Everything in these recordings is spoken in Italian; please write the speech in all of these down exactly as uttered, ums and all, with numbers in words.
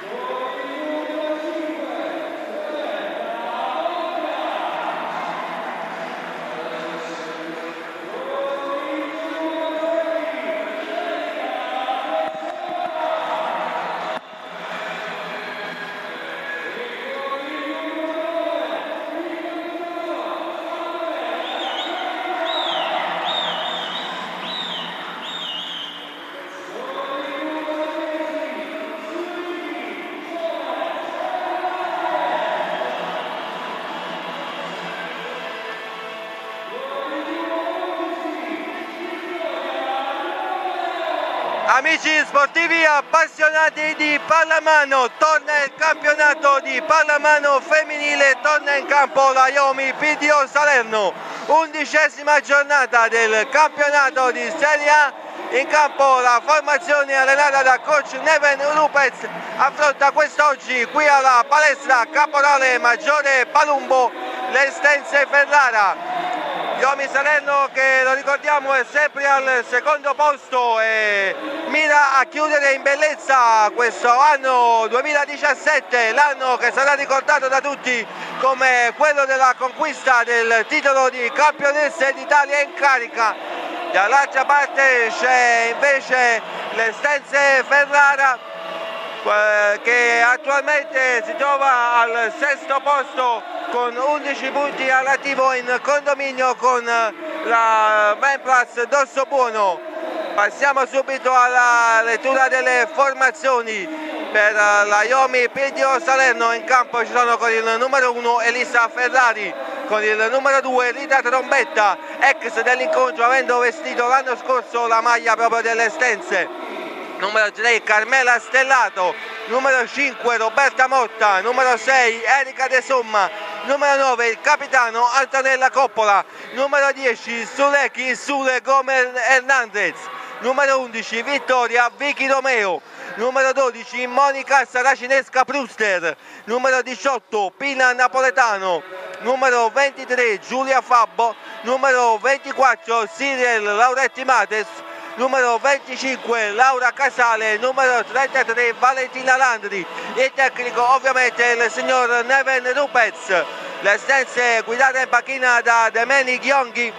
Amici sportivi appassionati di pallamano, torna il campionato di pallamano femminile, torna in campo la Iomi P D O Salerno, undicesima giornata del campionato di Serie A. In campo la formazione allenata da coach Neven Rupez affronta quest'oggi qui alla palestra Caporale Maggiore Palumbo l'Estense Ferrara. Iomi Salerno, che lo ricordiamo, è sempre al secondo posto e mira a chiudere in bellezza questo anno duemiladiciassette, l'anno che sarà ricordato da tutti come quello della conquista del titolo di campionessa d'Italia in carica. Dall'altra parte c'è invece l'Estense Ferrara, che attualmente si trova al sesto posto con undici punti all'attivo in condominio con la Venplus Dossobuono. Passiamo subito alla lettura delle formazioni. Per la Iomi P D O Salerno in campo ci sono con il numero uno Elisa Ferrari, con il numero due Rita Trombetta, ex dell'incontro avendo vestito l'anno scorso la maglia proprio dell'Estense. Numero tre Carmela Stellato, numero cinque Roberta Motta, numero sei Erika De Somma, numero nove il capitano Antonella Coppola, numero dieci Suleki Sule Gomer Hernandez, numero undici Vittoria Vicky Romeo, numero dodici Monica Saracinesca Pruster, numero diciotto Pina Napoletano, numero ventitré Giulia Fabbo, numero ventiquattro Cyril Lauretti Mates, numero venticinque Laura Casale, numero trentatré Valentina Landri, il tecnico ovviamente il signor Neven Rupez. L'Estense guidata in panchina da Demeni Ghionghi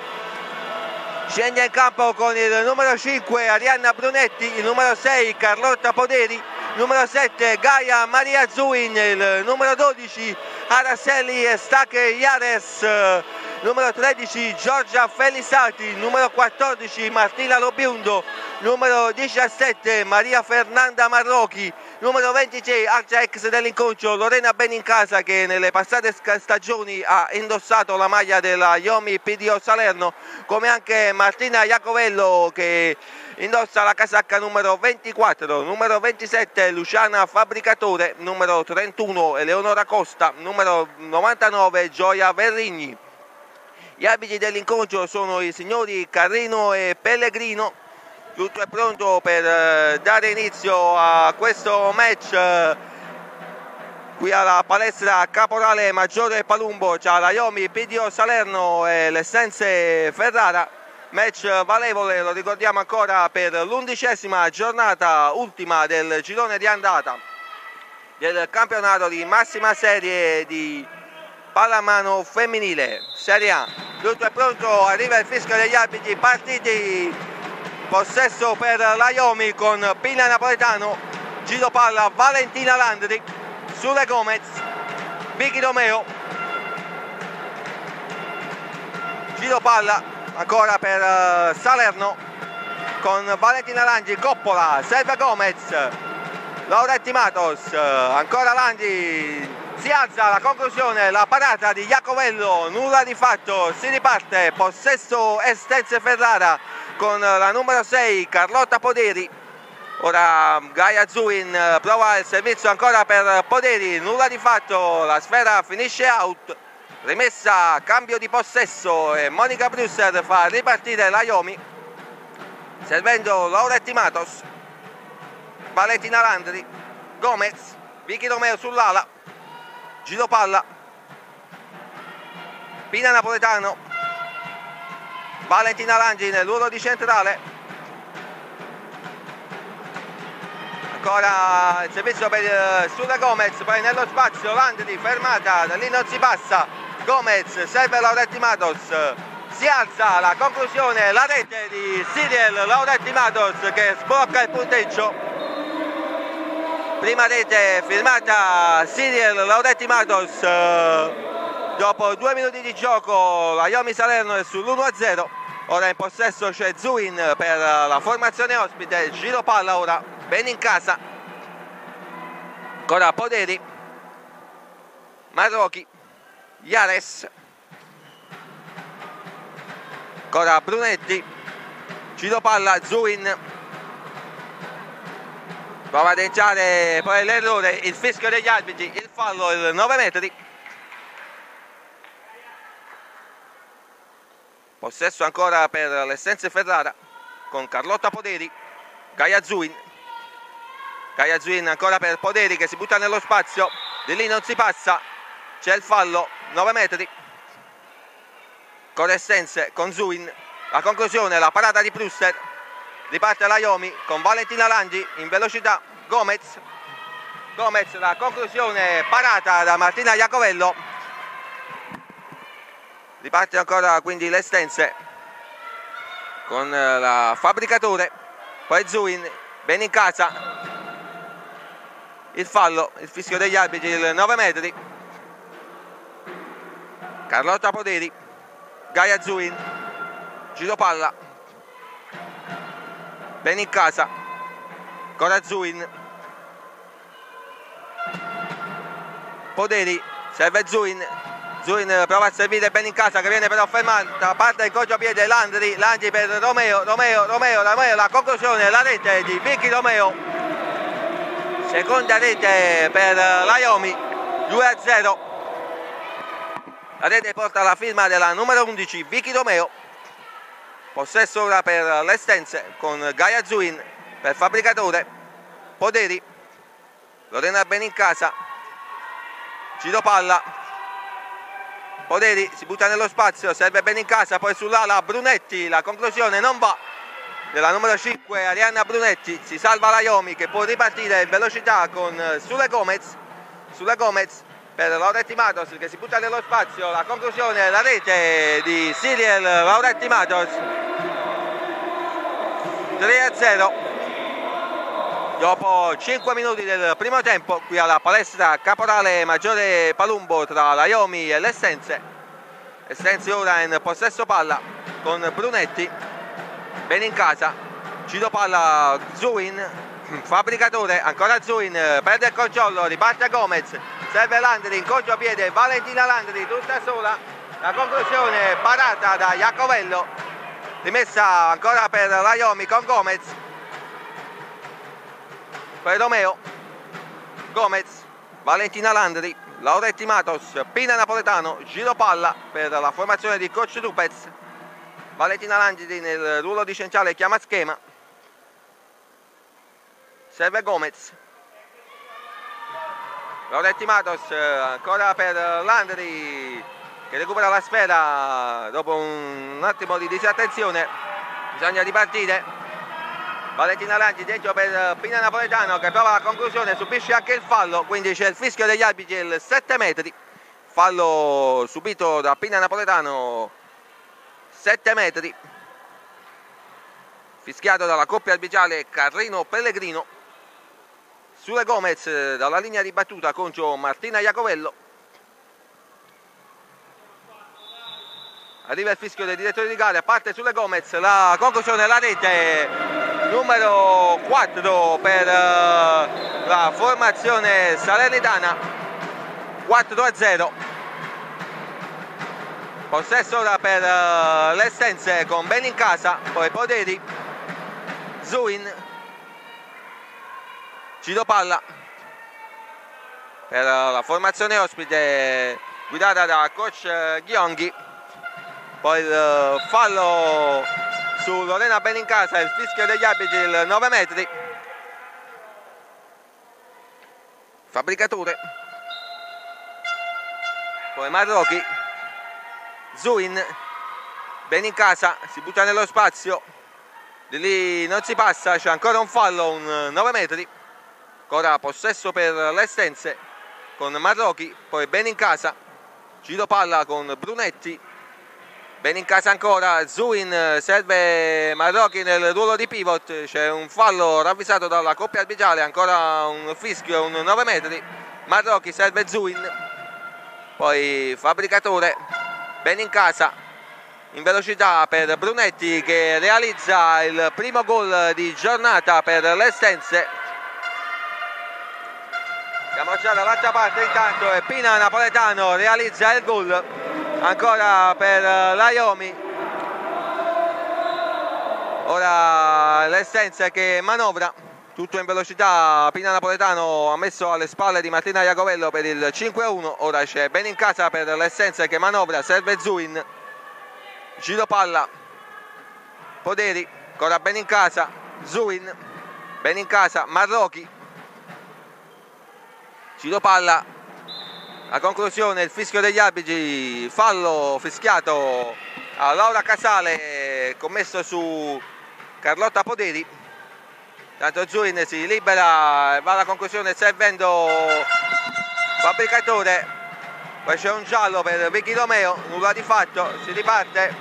scende in campo con il numero cinque Arianna Brunetti, il numero sei Carlotta Poderi, numero sette Gaia Maria Zuin, il numero dodici Araceli Stache Iares, numero tredici Giorgia Felisati, numero quattordici Martina Lobiundo, numero diciassette Maria Fernanda Marrochi, numero ventisei altra ex dell'incontro Lorena Benincasa, che nelle passate stagioni ha indossato la maglia della Iomi P D O Salerno, come anche Martina Iacovello che indossa la casacca numero ventiquattro, numero ventisette Luciana Fabbricatore, numero trentuno Eleonora Costa, numero novantanove Gioia Verrigni. Gli arbitri dell'incontro sono i signori Carrino e Pellegrino. Tutto è pronto per eh, dare inizio a questo match eh, qui alla palestra Caporale Maggiore Palumbo tra la Iomi P D O Salerno e l'Estense Ferrara. Match valevole, lo ricordiamo ancora, per l'undicesima giornata ultima del girone di andata del campionato di massima serie di pallamano femminile Serie A. Tutto è pronto, arriva il fischio degli arbitri, partiti, possesso per la Iomi con Pina Napoletano, giro palla Valentina Landri, Sule Gomez, Vicky Romeo, giro palla ancora per uh, Salerno con Valentina Landri, Coppola, serve Gomez, Lauretti Matos, uh, ancora Landri, si alza la conclusione, la parata di Iacovello, nulla di fatto, si riparte, possesso Estense Ferrara con la numero sei Carlotta Poderi. Ora Gaia Zuin prova il servizio ancora per Poderi, nulla di fatto, la sfera finisce out, rimessa, cambio di possesso e Monica Brusser fa ripartire la Iomi, servendo Lauretti Matos, Valentina Landri, Gomez, Vicky Romeo sull'ala, giro palla, Pina Napoletano, Valentina Landri nel ruolo di centrale, ancora il servizio per Sule Gomez, poi nello spazio Landry, fermata, da lì non si passa, Gomez serve Lauretti Matos, si alza, la conclusione, la rete di Cyril Lauretti Matos che sblocca il punteggio. Prima rete firmata Cyril Lauretti Matos, dopo due minuti di gioco la Iomi Salerno è sull'uno a zero. Ora in possesso c'è Zuin per la formazione ospite, giro palla ora, bene in casa, ancora Poderi, Marrochi, Iares, ancora Brunetti, giro palla, Zuin, prova ad entrare, poi l'errore, il fischio degli arbitri, il fallo, il nove metri. Possesso ancora per l'Essenze Ferrara con Carlotta Poderi, Gaia Zuin, Gaia Zuin ancora per Poderi che si butta nello spazio, di lì non si passa, c'è il fallo, nove metri, con Essenze, con Zuin, la conclusione, la parata di Prusser, riparte la Iomi con Valentina Landi in velocità, Gomez, Gomez la conclusione, parata da Martina Iacovello. Riparte ancora quindi l'Estense con la Fabbricatore, poi Zuin, bene in casa, il fallo, il fischio degli arbitri, il nove metri, Carlotta Poderi, Gaia Zuin, giro palla, bene in casa, ancora Zuin, Poderi, serve Zuin, Zuin prova a servire bene in casa che viene però fermata, parte il contropiede Landry, Landry per Romeo, Romeo, Romeo, Romeo, la conclusione, la rete di Vicky Romeo, seconda rete per la Iomi, due a zero, la rete porta la firma della numero undici Vicky Romeo, possesso ora per l'Estense con Gaia Zuin, per Fabbricatore, Poderi, Lorena bene in casa, giro palla, Poderi si butta nello spazio, serve bene in casa, poi sull'ala Brunetti, la conclusione non va, della numero cinque Arianna Brunetti, si salva la Iomi che può ripartire in velocità con Sule Gomez, Sule Gomez per Lauretti Matos che si butta nello spazio, la conclusione, la rete di Cyril Lauretti Matos, tre a zero, dopo cinque minuti del primo tempo qui alla palestra Caporale Maggiore Palumbo tra la Iomi e l'Essenze. Essenze ora in possesso palla con Brunetti, bene in casa, giro palla Zuin, Fabbricatore, ancora Zuin, perde il controllo, riparte Gomez, serve Landry, in contropiede Valentina Landry tutta sola, la conclusione parata da Iacovello, rimessa ancora per la Iomi con Gomez, poi Romeo, Gomez, Valentina Landry, Lauretti Matos, Pina Napoletano, giro palla per la formazione di coach Rupez, Valentina Landry nel ruolo di centrale chiama schema, serve Gomez, Lauretti Matos ancora per Landry che recupera la sfera dopo un attimo di disattenzione, bisogna ripartire. Valentina Landry dentro per Pina Napoletano che prova la conclusione, subisce anche il fallo, quindi c'è il fischio degli arbitri, il sette metri, fallo subito da Pina Napoletano, sette metri, fischiato dalla coppia arbitrale Carrino Pellegrino. Sule Gomez dalla linea di battuta contro Martina Iacovello. Arriva il fischio dei direttori di gara, parte Sule Gomez, la conclusione, la rete numero quattro per la formazione salernitana, quattro a zero. Possesso ora per l'Essenze con bene in casa, poi Poderi, Zuin, giro palla per la formazione ospite guidata da coach Ghionghi, poi il fallo su Lorena Benincasa, il fischio degli arbitri, il nove metri, Fabbricatore, poi Marrochi, Zuin, Benincasa, si butta nello spazio, di lì non si passa, c'è ancora un fallo, un nove metri, ancora possesso per l'Estense con Marrocchi, poi Benincasa, giro palla con Brunetti, Benincasa ancora, Zuin, serve Marrocchi nel ruolo di pivot, c'è un fallo ravvisato dalla coppia arbitrale, ancora un fischio, un nove metri, Marrocchi serve Zuin, poi Fabricatore, Benincasa in velocità per Brunetti che realizza il primo gol di giornata per l'Estense. Siamo già dall'altra parte intanto e Pina Napoletano realizza il gol ancora per l'Aiomi. Ora l'Estense che manovra tutto in velocità, Pina Napoletano ha messo alle spalle di Martina Iacovello per il cinque a uno, ora c'è Benincasa per l'Estense che manovra, serve Zuin, giro palla, Poderi, ancora Benincasa, Zuin, Benincasa, Marrocchi, giro palla, a conclusione il fischio degli arbitri, fallo fischiato a Laura Casale commesso su Carlotta Poderi. Tanto Zuin si libera e va alla conclusione servendo Fabricatore, poi c'è un giallo per Vicky Romeo, nulla di fatto, si riparte,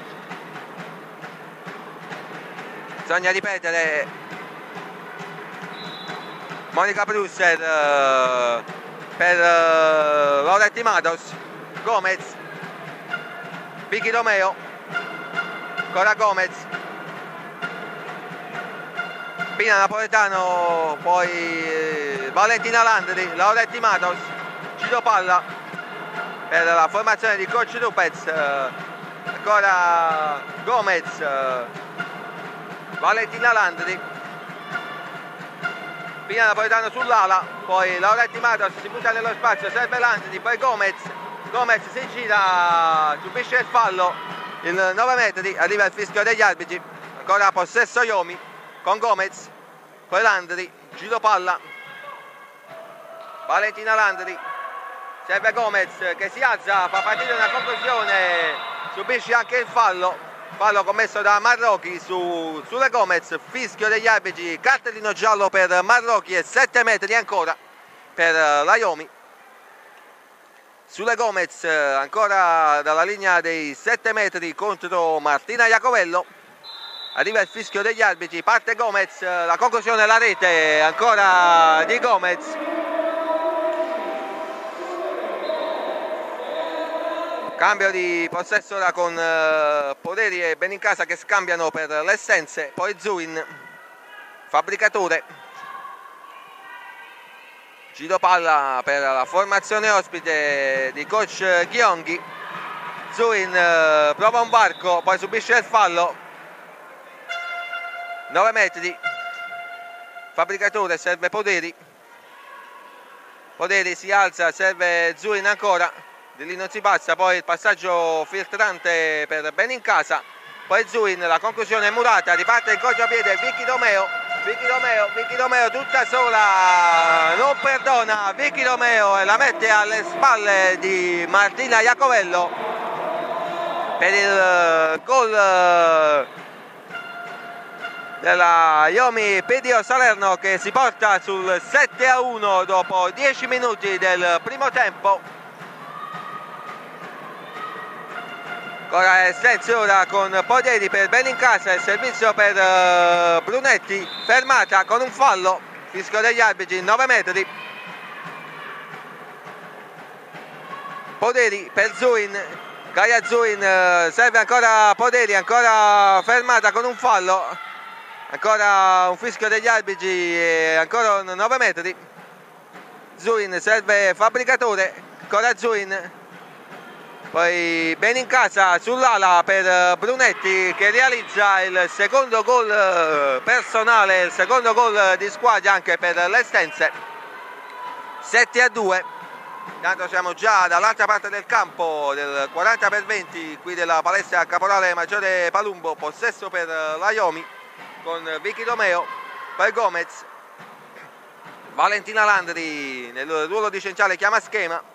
bisogna ripetere, Monica Brusser per uh, Loretti Matos, Gomez, Vicky Romeo, ancora Gomez, Pina Napoletano, poi eh, Valentina Landri, Loretti Matos, giro palla per la formazione di coach Lupez, eh, ancora Gomez, eh, Valentina Landri, Pina Napoletano sull'ala, poi Lauretti Matos si butta nello spazio, serve Landri, poi Gomez, Gomez si gira, subisce il fallo, il nove metri, arriva il fischio degli arbitri, ancora possesso Iomi con Gomez, poi Landri, giro palla, Valentina Landri, serve Gomez che si alza, fa partire una conclusione, subisce anche il fallo. Fallo commesso da Marrocchi su, sulle Gomez, fischio degli arbitri, cartellino giallo per Marrocchi e sette metri ancora per l'Aiomi. Sulle Gomez ancora dalla linea dei sette metri contro Martina Iacovello. Arriva il fischio degli arbitri, parte Gomez, la conclusione la rete ancora di Gomez. Cambio di possesso ora con uh, Poderi e Benincasa che scambiano per l'Estense, poi Zuin, Fabricatore, giro palla per la formazione ospite di coach Ghionghi, Zuin uh, prova un varco, poi subisce il fallo, nove metri, Fabricatore, serve Poderi, Poderi si alza, serve Zuin ancora, di lì non si passa, poi il passaggio filtrante per Benincasa, poi Zuin, la conclusione è murata, riparte il contropiede Vicky Romeo, Vicky Romeo, Vicky Romeo tutta sola, non perdona Vicky Romeo e la mette alle spalle di Martina Iacovello per il gol della Iomi Pidio Salerno che si porta sul sette a uno dopo dieci minuti del primo tempo. Ancora Estense ora con Poderi per Benincasa, il servizio per uh, Brunetti, fermata con un fallo, fischio degli arbitri, nove metri. Poderi per Zuin, Gaia Zuin, uh, serve ancora Poderi, ancora fermata con un fallo, ancora un fischio degli arbitri e ancora nove metri. Zuin, serve Fabricatore, ancora Zuin. Poi Benincasa sull'ala per Brunetti che realizza il secondo gol personale, il secondo gol di squadra anche per l'Estense. sette a due. Intanto siamo già dall'altra parte del campo del quaranta per venti qui della palestra Caporale Maggiore Palumbo, possesso per l'Aiomi con Vicky Romeo, poi Gomez, Valentina Landri nel ruolo di centrale chiama schema.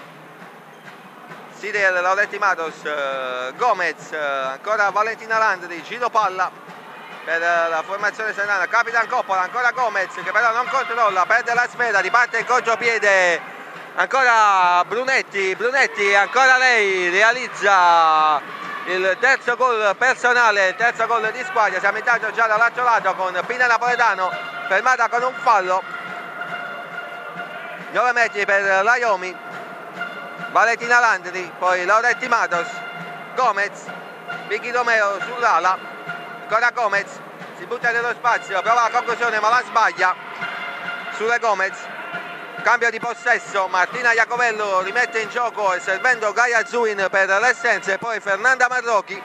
Sidel, Lauretti Matos, uh, Gomez, uh, ancora Valentina Landri, giro palla per la formazione serrana. Capitan Coppola, ancora Gomez che però non controlla, perde la sfera, riparte il contropiede, ancora Brunetti, Brunetti ancora lei realizza il terzo gol personale, il terzo gol di squadra. Siamo intanto già dall'altro lato con Pina Napoletano fermata con un fallo, nove metri per l'Aiomi, Valentina Landri, poi Lauretti Matos, Gomez, Vicky Romeo sull'ala, ancora Gomez, si butta nello spazio, prova la conclusione ma la sbaglia sulle Gomez, cambio di possesso, Martina Iacovello rimette in gioco servendo Gaia Zuin per l'Essenza e poi Fernanda Marrocchi,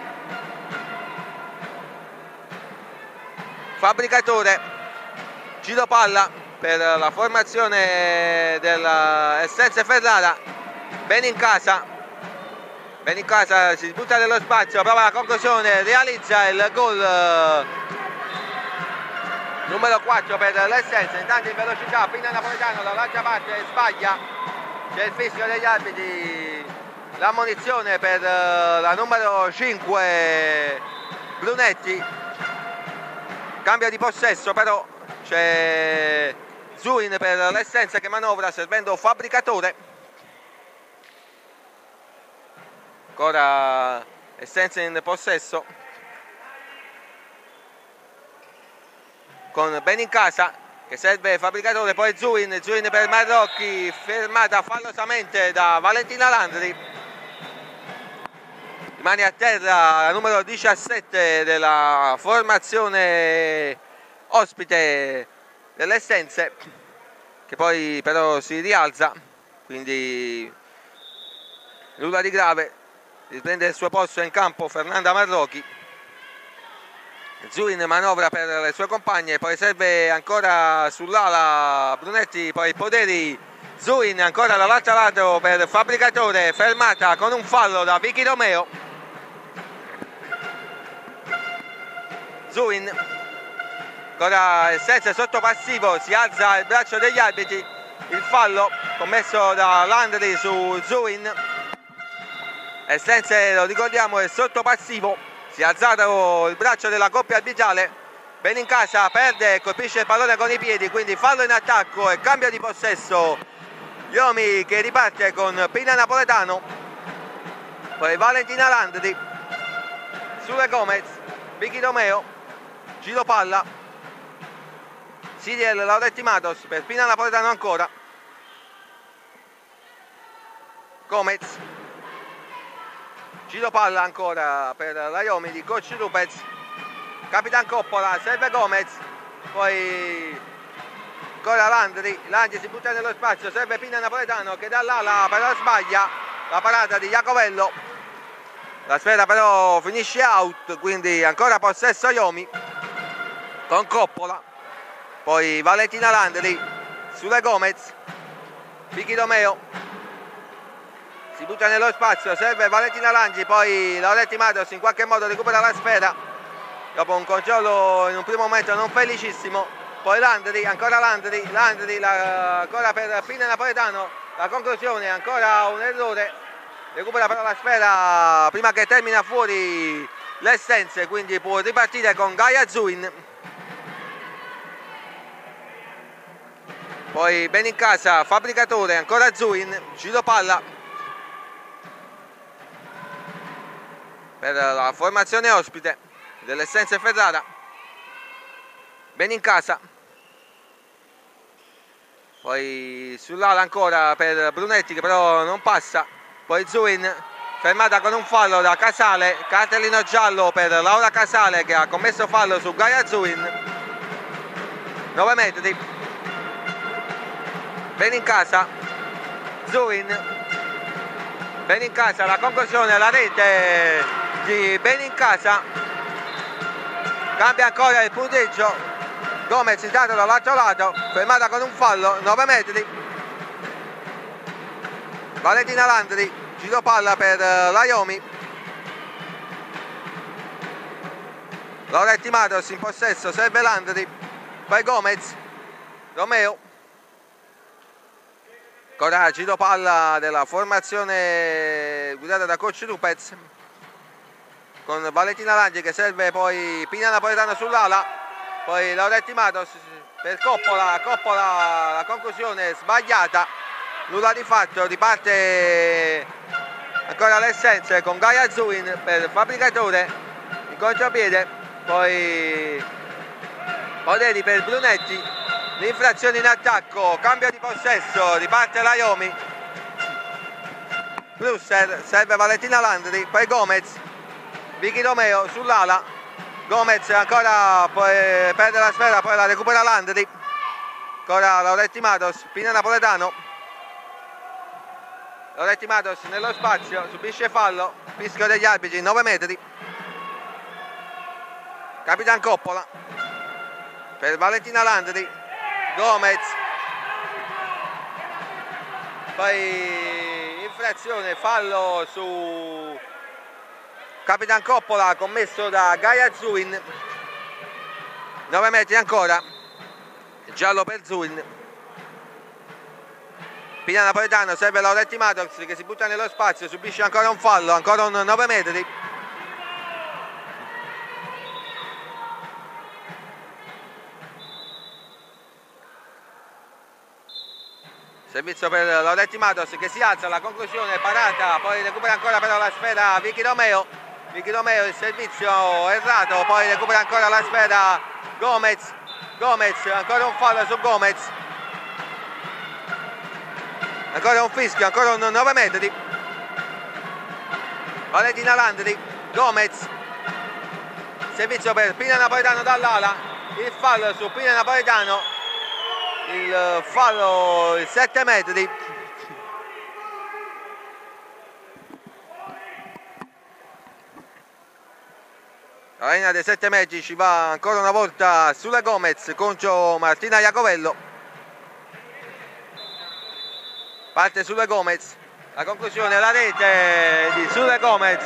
Fabbricatore, giro palla per la formazione dell'Essenza Ferrara, bene in casa, bene in casa, si butta nello spazio, prova la conclusione, realizza il gol numero quattro per l'Essenza. Intanto in velocità Pina Napoletano dall'altra parte sbaglia, c'è il fischio degli arbitri, l'ammonizione per la numero cinque Brunetti, cambio di possesso, però c'è Zuin per l'Essenza che manovra servendo Fabbricatore, ancora Essenza in possesso con Benincasa che serve Fabbricatore, poi Zuin, Zuin per Marrocchi, fermata fallosamente da Valentina Landri, rimane a terra la numero diciassette della formazione ospite delle Essenze, che poi però si rialza, quindi nulla di grave, riprende il suo posto in campo Fernanda Marrocchi. Zuin manovra per le sue compagne, poi serve ancora sull'ala Brunetti, poi Poderi, Zuin ancora dall'altro lato per Fabbricatore, fermata con un fallo da Vicky Romeo. Zuin, ancora Essenza sotto passivo, si alza il braccio degli arbitri, il fallo commesso da Landri su Zuin. Essenza, lo ricordiamo, è sotto passivo, si è alzato il braccio della coppia arbitrale, Benincasa perde e colpisce il pallone con i piedi, quindi fallo in attacco e cambio di possesso. Iomi che riparte con Pina Napoletano, poi Valentina Landri sulle Gomez, Vicky Romeo, giro palla, Siriel Lauretti Matos per Pina Napoletano ancora, Gomez, giro palla ancora per l'Aiomi di coach Lupez, Capitan Coppola, serve Gomez, poi ancora Landri, Landri si butta nello spazio, serve Pina Napoletano che dall'ala però sbaglia la parata di Iacovello, la sfera però finisce out, quindi ancora possesso Aiomi con Coppola, poi Valentina Landri sulle Gomez, Vicky Romeo si butta nello spazio, serve Valentina Langi, poi Lauretti Matos in qualche modo recupera la sfera dopo un controllo in un primo momento non felicissimo, poi Landri, ancora Landri, Landri la, ancora per Pina Napoletano, la conclusione, ancora un errore, recupera però la sfera prima che termina fuori l'Essenze, quindi può ripartire con Gaia Zuin. Poi Benincasa, Fabbricatore, ancora Zuin, giro palla per la formazione ospite dell'Essenza Ferrara, Benincasa, poi sull'ala ancora per Brunetti che però non passa, poi Zuin fermata con un fallo da Casale, cartellino giallo per Laura Casale che ha commesso fallo su Gaia Zuin, nove metri, Benincasa, Zuin, Benincasa, la conclusione, la rete di Benincasa, cambia ancora il punteggio, Gomez intanto dall'altro lato, fermata con un fallo, nove metri, Valentina Landri, giro palla per l'Aiomi, Lauretti Matos in possesso, serve Landri, poi Gomez, Romeo, ancora giro palla della formazione guidata da coach Lupez, con Valentina Langi che serve poi Pina Napoletano sull'ala, poi Lauretti Matos per Coppola, Coppola la conclusione sbagliata, nulla di fatto, riparte ancora l'Essenze con Gaia Zuin per Fabbricatore in contropiede, poi Poderi per Brunetti, l'infrazione in attacco, cambio di possesso, riparte Laiomi, Brusser, serve Valentina Landri, poi Gomez, Vicky Romeo sull'ala, Gomez ancora poi perde la sfera, poi la recupera Landri, ancora Lauretti Matos, Pina Napoletano, Lauretti Matos nello spazio, subisce fallo, fischio degli arbitri, nove metri, Capitan Coppola per Valentina Landri, Gomez, poi infrazione, fallo su Capitan Coppola commesso da Gaia Zuin, nove metri ancora, giallo per Zuin, Pina Napoletano, serve Lauretti Matos che si butta nello spazio, subisce ancora un fallo, ancora un nove metri, servizio per Lauretti Matos che si alza, la conclusione parata, poi recupera ancora però la sfera Vicky Romeo, Vicky Romeo il servizio errato, poi recupera ancora la sfera Gomez, Gomez, ancora un fallo su Gomez, ancora un fischio, ancora un nove metri, Valentina Landri, Gomez, servizio per Pina Napoletano dall'ala, il fallo su Pina Napoletano, il fallo il sette metri, la linea dei sette metri ci va ancora una volta sulle Gomez contro Martina Iacovello, parte sulle Gomez, la conclusione la rete di Sule Gomez,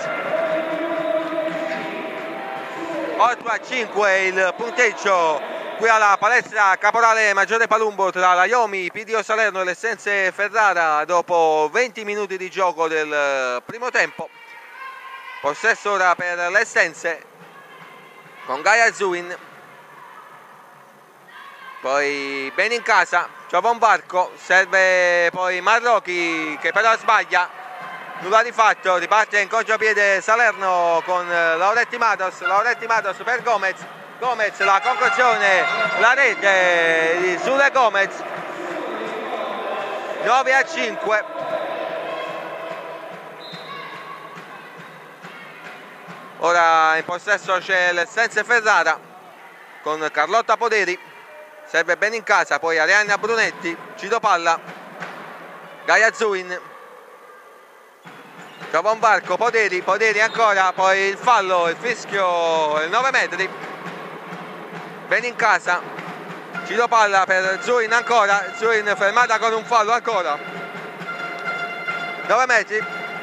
otto a cinque il punteggio qui alla palestra Caporale Maggiore Palumbo tra la Iomi, Pidio Salerno e l'Essenze Ferrara dopo venti minuti di gioco del primo tempo. Possesso ora per l'Essenze con Gaia Zuin, poi bene in casa, trova un varco, serve poi Marrocchi che però sbaglia, nulla di fatto, riparte in contropiede Salerno con Lauretti Matos, Lauretti Matos per Gomez, Gomez la conclusione, la rete di Sule Gomez, nove a cinque. Ora in possesso c'è l'Essenze Ferrara con Carlotta Poderi, serve bene in casa, poi Arianna Brunetti, Cito Palla, Gaia Zuin, trova un varco, Poderi, Poderi ancora, poi il fallo, il fischio, il nove metri. Bene in casa, Cito Palla per Zuin ancora, Zuin fermata con un fallo ancora, nove metri,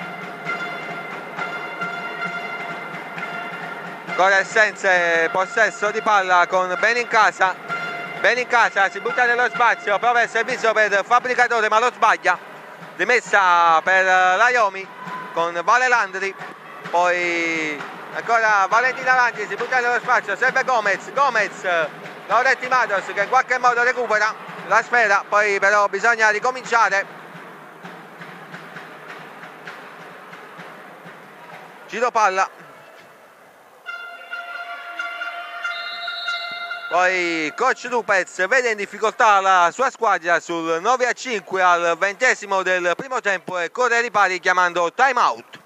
ancora Essenze, possesso di palla con bene in casa, bene in casa, si butta nello spazio, prova il servizio per Fabbricatore ma lo sbaglia, rimessa per Laiomi con Vale Landri, poi ancora Valentina Langi, si butta nello spazio, serve Gomez, Gomez, Lauretti Matos che in qualche modo recupera la sfera, poi però bisogna ricominciare, Cito Palla, poi coach Lupez vede in difficoltà la sua squadra sul nove a cinque al ventesimo del primo tempo e corre ai ripari chiamando time out.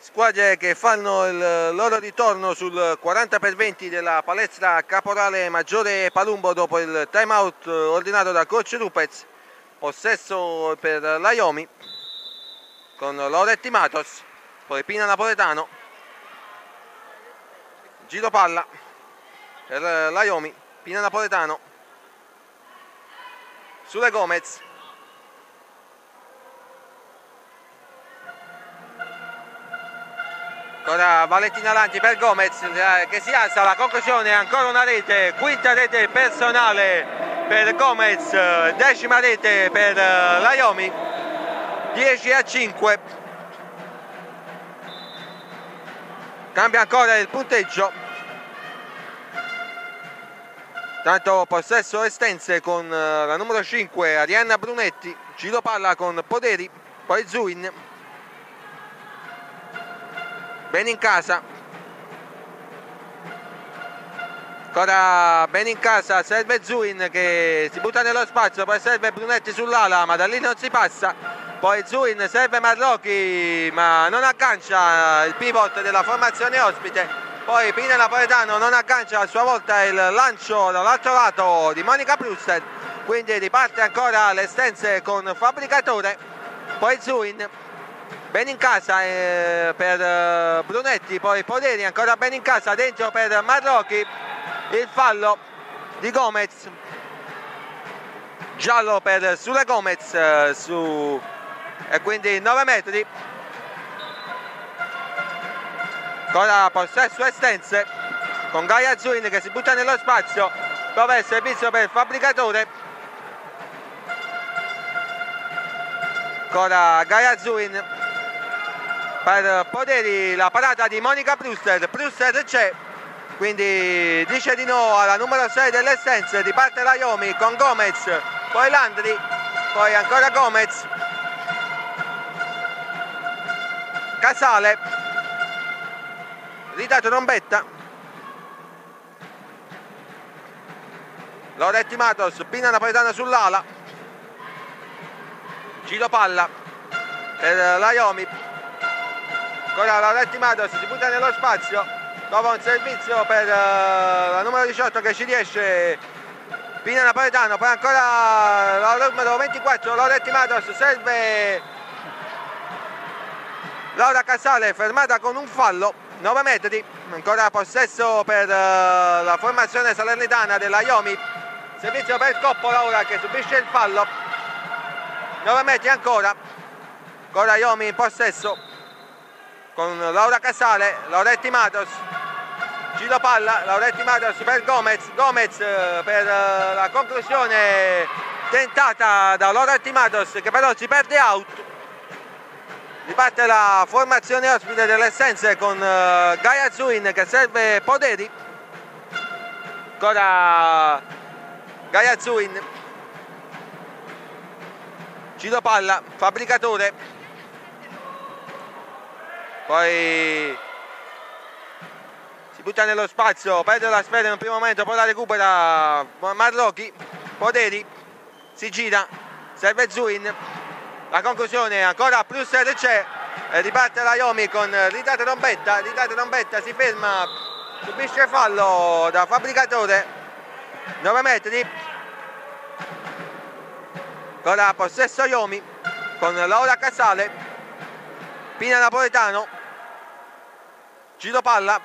squadre che fanno il loro ritorno sul quaranta per venti della palestra Caporale Maggiore Palumbo dopo il time out ordinato da coach Lupez. Possesso per l'Aiomi con Loretti Matos, poi Pina Napoletano, giro palla per l'Aiomi, Pina Napoletano sulle Gomez, ancora Valentina Lanti per Gomez che si alza, la conclusione, ancora una rete, quinta rete personale per Gomez, decima rete per l'Aiomi, dieci a cinque. Cambia ancora il punteggio, tanto possesso Estense con la numero cinque Arianna Brunetti, giro palla con Poderi, poi Zuin, bene in casa, ancora bene in casa, serve Zuin che si butta nello spazio, poi serve Brunetti sull'ala ma da lì non si passa, poi Zuin serve Marrocchi ma non aggancia il pivot della formazione ospite, poi Pina Napoletano non aggancia a sua volta il lancio dall'altro lato di Monica Pruster, quindi riparte ancora l'Estense con Fabbricatore, poi Zuin bene in casa eh, per eh, Brunetti, poi Poderi ancora bene in casa, dentro per Marrocchi, il fallo di Gomez, giallo per sulle Gomez eh, su, e quindi nove metri. Ancora possesso Estense con Gaia Zuin che si butta nello spazio, dove il servizio per Fabbricatore, ancora Gaia Zuin per Poderi, la parata di Monica Pruster, Pruster c'è, quindi dice di no alla numero sei dell'Estense, riparte l'Aiomi con Gomez, poi Landri, poi ancora Gomez, Casale, Rita Trombetta, Loretti Matos, Pina Napoletano sull'ala, giro palla per l'Aiomi, ancora Loretti Matos si butta nello spazio, trova un servizio per uh, la numero diciotto che ci riesce Pina Napoletano, poi ancora la numero ventiquattro Loretti Matos, serve Laura Casale fermata con un fallo, nove metri, ancora possesso per uh, la formazione salernitana dell'Aiomi, servizio per Coppola ora che subisce il fallo, nove metri ancora, ancora Aiomi in possesso con Laura Casale, Loretti Matos, giro palla, Loretti Matos per Gomez, Gomez per la conclusione tentata da Loretti Matos che però si perde out, riparte la formazione ospite dell'Estense con Gaia Zuin che serve Poderi, ancora Gaia Zuin, giro palla, Fabbricatore, poi si butta nello spazio, perde la sfera in un primo momento, poi la recupera Marrocchi, Poderi, si gira, serve Zuin, la conclusione ancora Pruster c'è, riparte l'Aiomi con Rita Trombetta, Rita Trombetta si ferma, subisce fallo da Fabbricatore, nove metri, ancora possesso Aiomi con Laura Casale, Pina Napoletano, giro palla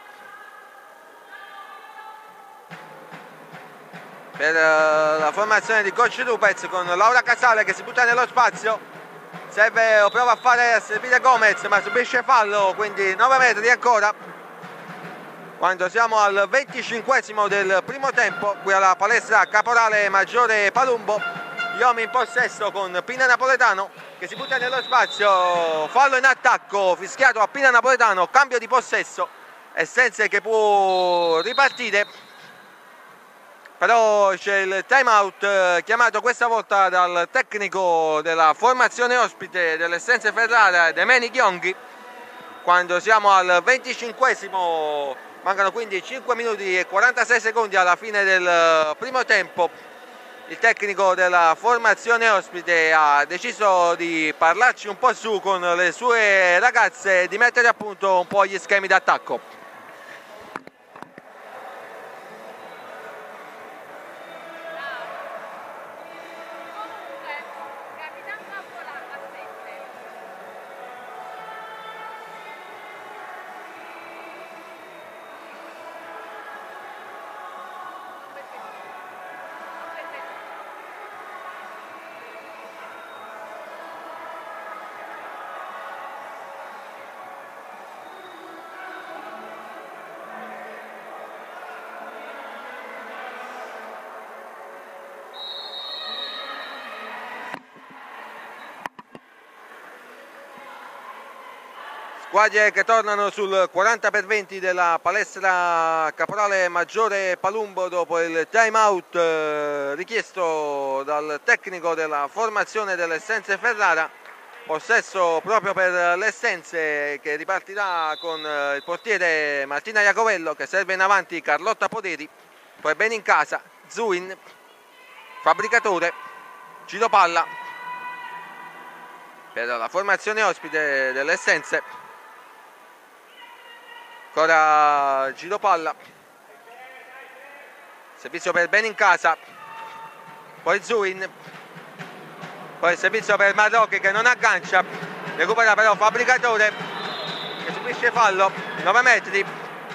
per la formazione di coach Lupez con Laura Casale che si butta nello spazio, serve o prova a fare a servire Gomez ma subisce fallo, quindi nove metri ancora, quando siamo al venticinquesimo del primo tempo qui alla palestra Caporale Maggiore Palumbo. Aiomi in possesso con Pina Napoletano che si butta nello spazio, fallo in attacco fischiato a Pina Napoletano, cambio di possesso, Estense che può ripartire, però c'è il time out chiamato questa volta dal tecnico della formazione ospite dell'Estense Ferrara, Demeni Ghionghi, quando siamo al il tecnico della formazione ospite ha deciso di parlarci un po' su con le sue ragazze e di mettere a punto un po' gli schemi d'attacco. Squadre che tornano sul quaranta per venti della palestra Caporale Maggiore Palumbo dopo il time out eh, richiesto dal tecnico della formazione dell'Essenze Ferrara. Possesso proprio per l'Essenze, che ripartirà con eh, il portiere Martina Iacovello, che serve in avanti Carlotta Poderi, poi bene in casa Zuin, Fabbricatore, Ciro Palla per la formazione ospite dell'Essenze. Ancora Giro Palla, servizio per bene in casa, poi Zuin, poi il servizio per Marrocchi che non aggancia, recupera però Fabbricatore che subisce fallo, nove metri.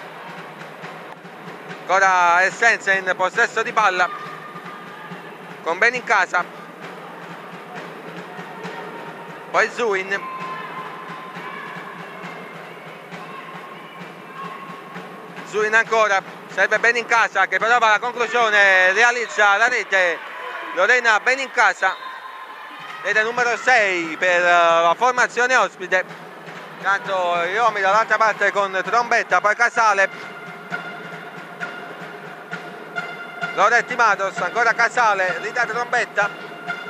Ancora Essenza in possesso di palla con bene in casa, poi Zuin, Zuin ancora, serve bene in casa che però va alla conclusione, realizza la rete Lorena bene in casa, rete numero sei per la formazione ospite. Intanto Iomi dall'altra parte con Trombetta, poi Casale, Loretti Matos, ancora Casale, Rita Trombetta.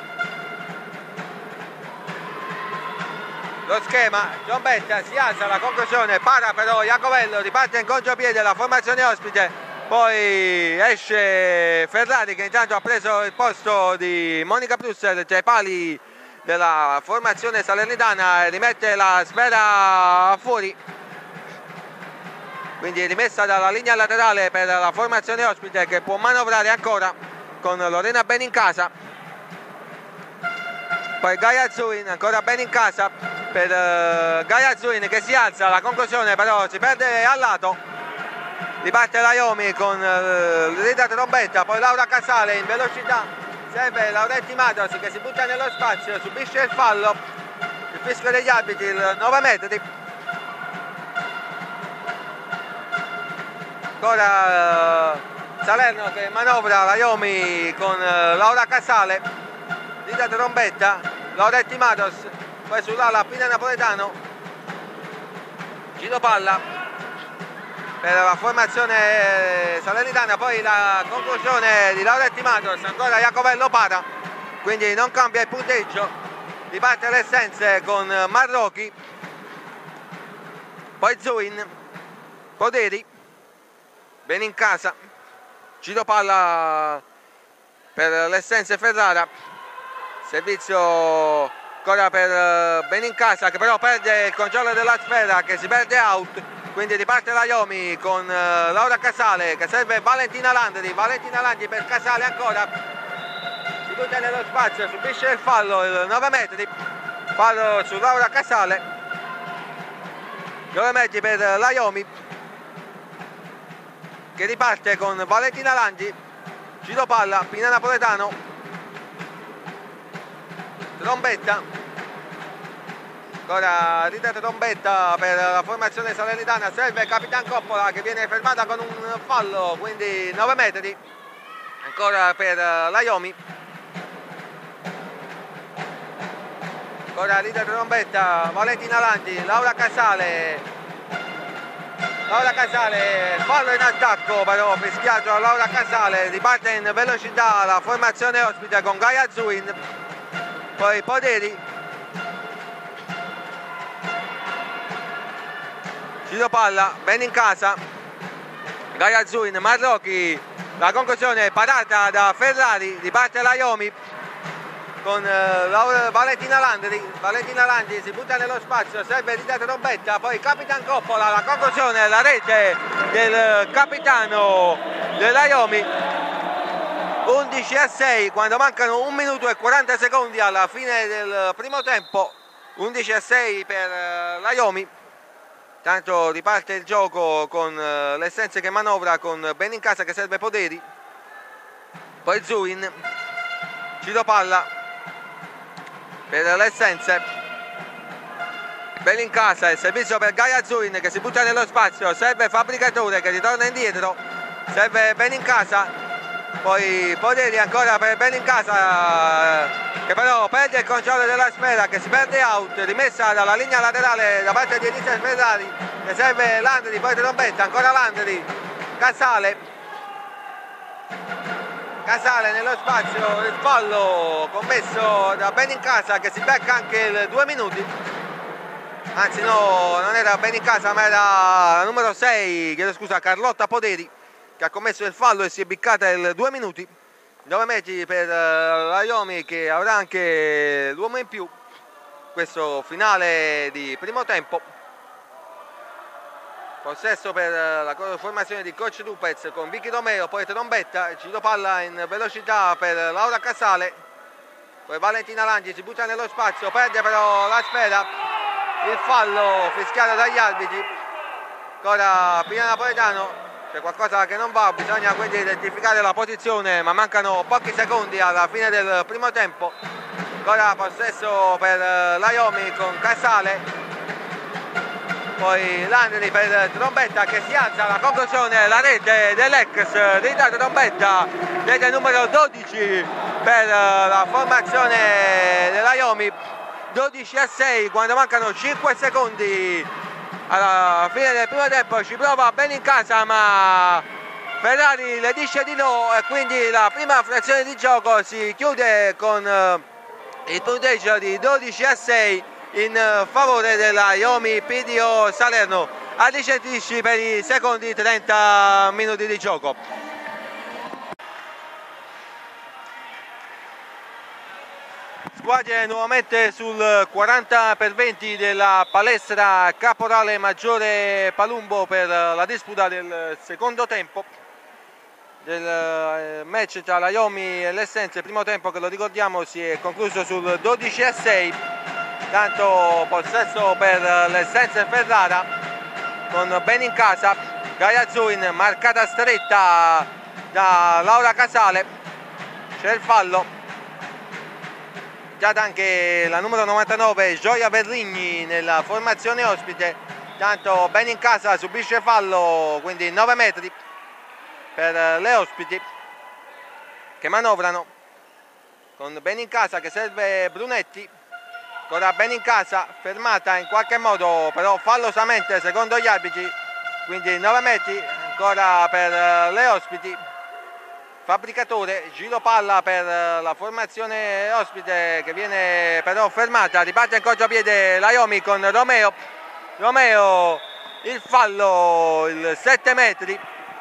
Lo schema, Trombetta si alza la conclusione, para però Iacovello, riparte in contropiede la formazione ospite, poi esce Ferrari che intanto ha preso il posto di Monica Plusser tra i pali della formazione salernitana e rimette la sfera fuori, quindi rimessa dalla linea laterale per la formazione ospite che può manovrare ancora con Lorena bene in casa, poi Gaia Zuin ancora bene in casa per uh, Gaia Zuin che si alza, la conclusione però si perde al lato, riparte la Iomi con uh, Rita Trombetta, poi Laura Casale in velocità, serve Lauretti Matos che si butta nello spazio, subisce il fallo, il fischio degli arbitri, il nove metri. Ancora uh, Salerno che manovra la Iomi con uh, Laura Casale, Rita Trombetta, Lauretti Matos, poi sull'ala Pina Napoletano, Gino Palla per la formazione salernitana, poi la conclusione di Lauretti Matos, ancora Iacovello para, quindi non cambia il punteggio, riparte l'Essenze con Marrocchi, poi Zuin, Poderi, bene in casa, Gino Palla per l'Essenze Ferrara, servizio ancora per bene in casa che però perde il controllo della sfera, che si perde out, quindi riparte la Iomi con uh, Laura Casale che serve Valentina Landri, Valentina Landri per Casale ancora, si butta nello spazio, subisce il fallo, il nove metri, fallo su Laura Casale, nove metri per la Iomi che riparte con Valentina Landri, Giro Palla, Pina Napoletano, Trombetta, ancora Rita Trombetta per la formazione salernitana, serve Capitan Coppola che viene fermata con un fallo, quindi nove metri, ancora per la Iomi, ancora Rita Trombetta, Valentina Lanti, Laura Casale, Laura Casale, fallo in attacco però fischiato a Laura Casale, riparte in velocità la formazione ospite con Gaia Zuin, poi Poderi, Giro Palla, bene in casa, Gaia Zuin, Marrocchi, la conclusione parata da Ferrari, riparte l'Aiomi con uh, Valentina Landri. Valentina Landri si butta nello spazio, serve Rita Trombetta, poi Capitan Coppola, la conclusione, la rete del capitano dell'Aiomi. undici a sei quando mancano un minuto e quaranta secondi alla fine del primo tempo. Undici a sei per uh, l'Aiomi. Tanto riparte il gioco con uh, l'Essenze che manovra, con Benincasa che serve Poderi, poi Zuin, Ciro Palla per l'Essenze, Benincasa, il servizio per Gaia Zuin che si butta nello spazio, serve Fabbricatore che ritorna indietro, serve Benincasa, poi Poderi ancora per Benincasa che però perde il controllo della sfera, che si perde out, rimessa dalla linea laterale da parte di Elisa Ferrari, che serve Landri, poi Trombetta, ancora Landri, Casale, Casale nello spazio, il fallo commesso da Benincasa che si becca anche il due minuti, anzi no, non era Benincasa ma era la numero sei, chiedo scusa, Carlotta Poderi, che ha commesso il fallo e si è beccata il due minuti. nove metri per l'Aiomi che avrà anche l'uomo in più. Questo finale di primo tempo. Possesso per la formazione di coach Dupez con Vicky Romeo, poi Trombetta, Ciro Palla in velocità per Laura Casale, poi Valentina Langi si butta nello spazio, perde però la sfera, il fallo fischiato dagli arbitri. Ancora Pina Napoletano, c'è qualcosa che non va, bisogna quindi identificare la posizione, ma mancano pochi secondi alla fine del primo tempo. Ancora possesso per l'Aiomi con Casale, poi Landri per Trombetta che si alza, la conclusione, la rete dell'ex Rita Trombetta, rete numero dodici per la formazione dell'Aiomi. Dodici a sei quando mancano cinque secondi alla fine del primo tempo, ci prova Benincasa ma Ferrari le dice di no e quindi la prima frazione di gioco si chiude con il punteggio di dodici a sei in favore della Aiomi P D O Salerno. Addicentisci per i secondi trenta minuti di gioco. Squadre nuovamente sul quaranta per venti della palestra Caporale Maggiore Palumbo per la disputa del secondo tempo del match tra l'Aiomi e l'Essenze. Il primo tempo, che lo ricordiamo, si è concluso sul dodici a sei, tanto possesso per l'Essenze Ferrara con Benincasa, Gaia Zuin marcata stretta da Laura Casale, c'è il fallo data anche la numero novantanove Gioia Verligni nella formazione ospite, tanto Benincasa subisce fallo, quindi nove metri per le ospiti che manovrano con Benincasa che serve Brunetti, ancora Benincasa fermata in qualche modo però fallosamente secondo gli arbitri, quindi nove metri ancora per le ospiti. Fabbricatore, giro palla per la formazione ospite che viene però fermata, riparte in contropiede l'Aiomi con Romeo, Romeo il fallo, il sette metri,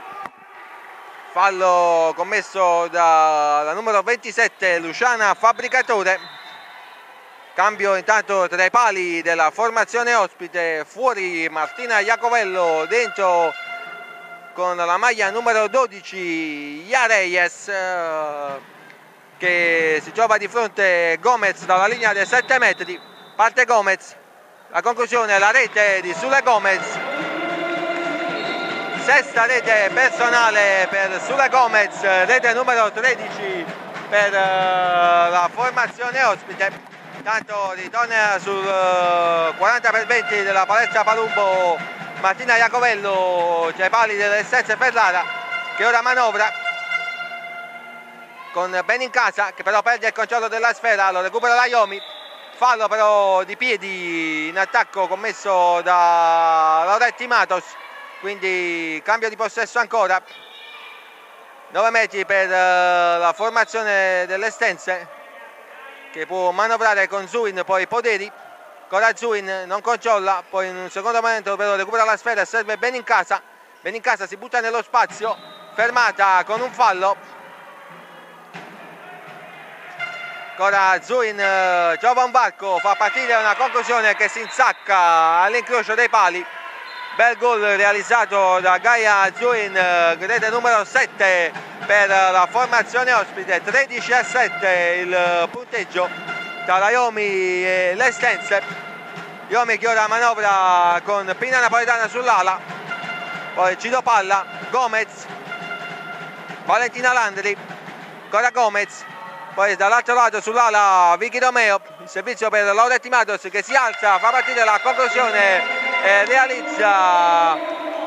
fallo commesso dalla numero ventisette Luciana Fabbricatore. Cambio intanto tra i pali della formazione ospite, fuori Martina Iacovello, dentro con la maglia numero dodici Iareyes che si trova di fronte Gomez dalla linea dei sette metri, parte Gomez, la conclusione, la rete di Sule Gomez, sesta rete personale per Sule Gomez, rete numero tredici per la formazione ospite. Tanto ritorna sul quaranta per venti della palestra Palumbo Martina Iacovello tra i pali dell'Essenze Ferrara, che ora manovra con Benincasa che però perde il controllo della sfera, lo recupera l'Aiomi, fallo però di piedi in attacco commesso da Lauretti Matos, quindi cambio di possesso ancora, nove metri per la formazione dell'Essenze che può manovrare con Zuin, poi Poderi, ancora Zuin non controlla, poi in un secondo momento però recupera la sfera e serve Benincasa, Benincasa si butta nello spazio, fermata con un fallo. Ancora Zuin eh, trova un varco, fa partire una conclusione che si insacca all'incrocio dei pali. Bel gol realizzato da Gaia Zuin, rete numero sette per la formazione ospite. Tredici a sette il punteggio tra la Iomi e l'Estense. Iomi che ora manovra con Pina Napoletana sull'ala, poi Cido Palla, Gomez, Valentina Landri, ancora Gomez, poi dall'altro lato sull'ala Vicky Romeo, il servizio per Lauretti Matos che si alza, fa partire la conclusione e realizza.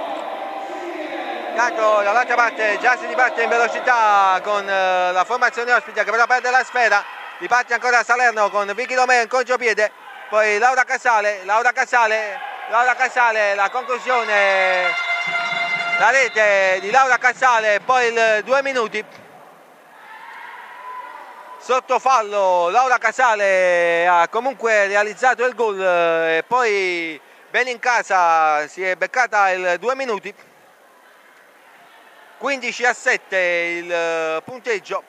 Intanto dall'altra parte già si riparte in velocità con la formazione ospite che però perde la sfera. Riparte ancora Salerno con Vicky Romeo in contropiede, poi Laura Casale, Laura Casale, Laura Casale, la conclusione, la rete di Laura Casale, poi il due minuti. Sotto fallo Laura Casale ha comunque realizzato il gol e poi bene in casa si è beccata il due minuti. Quindici a sette il punteggio.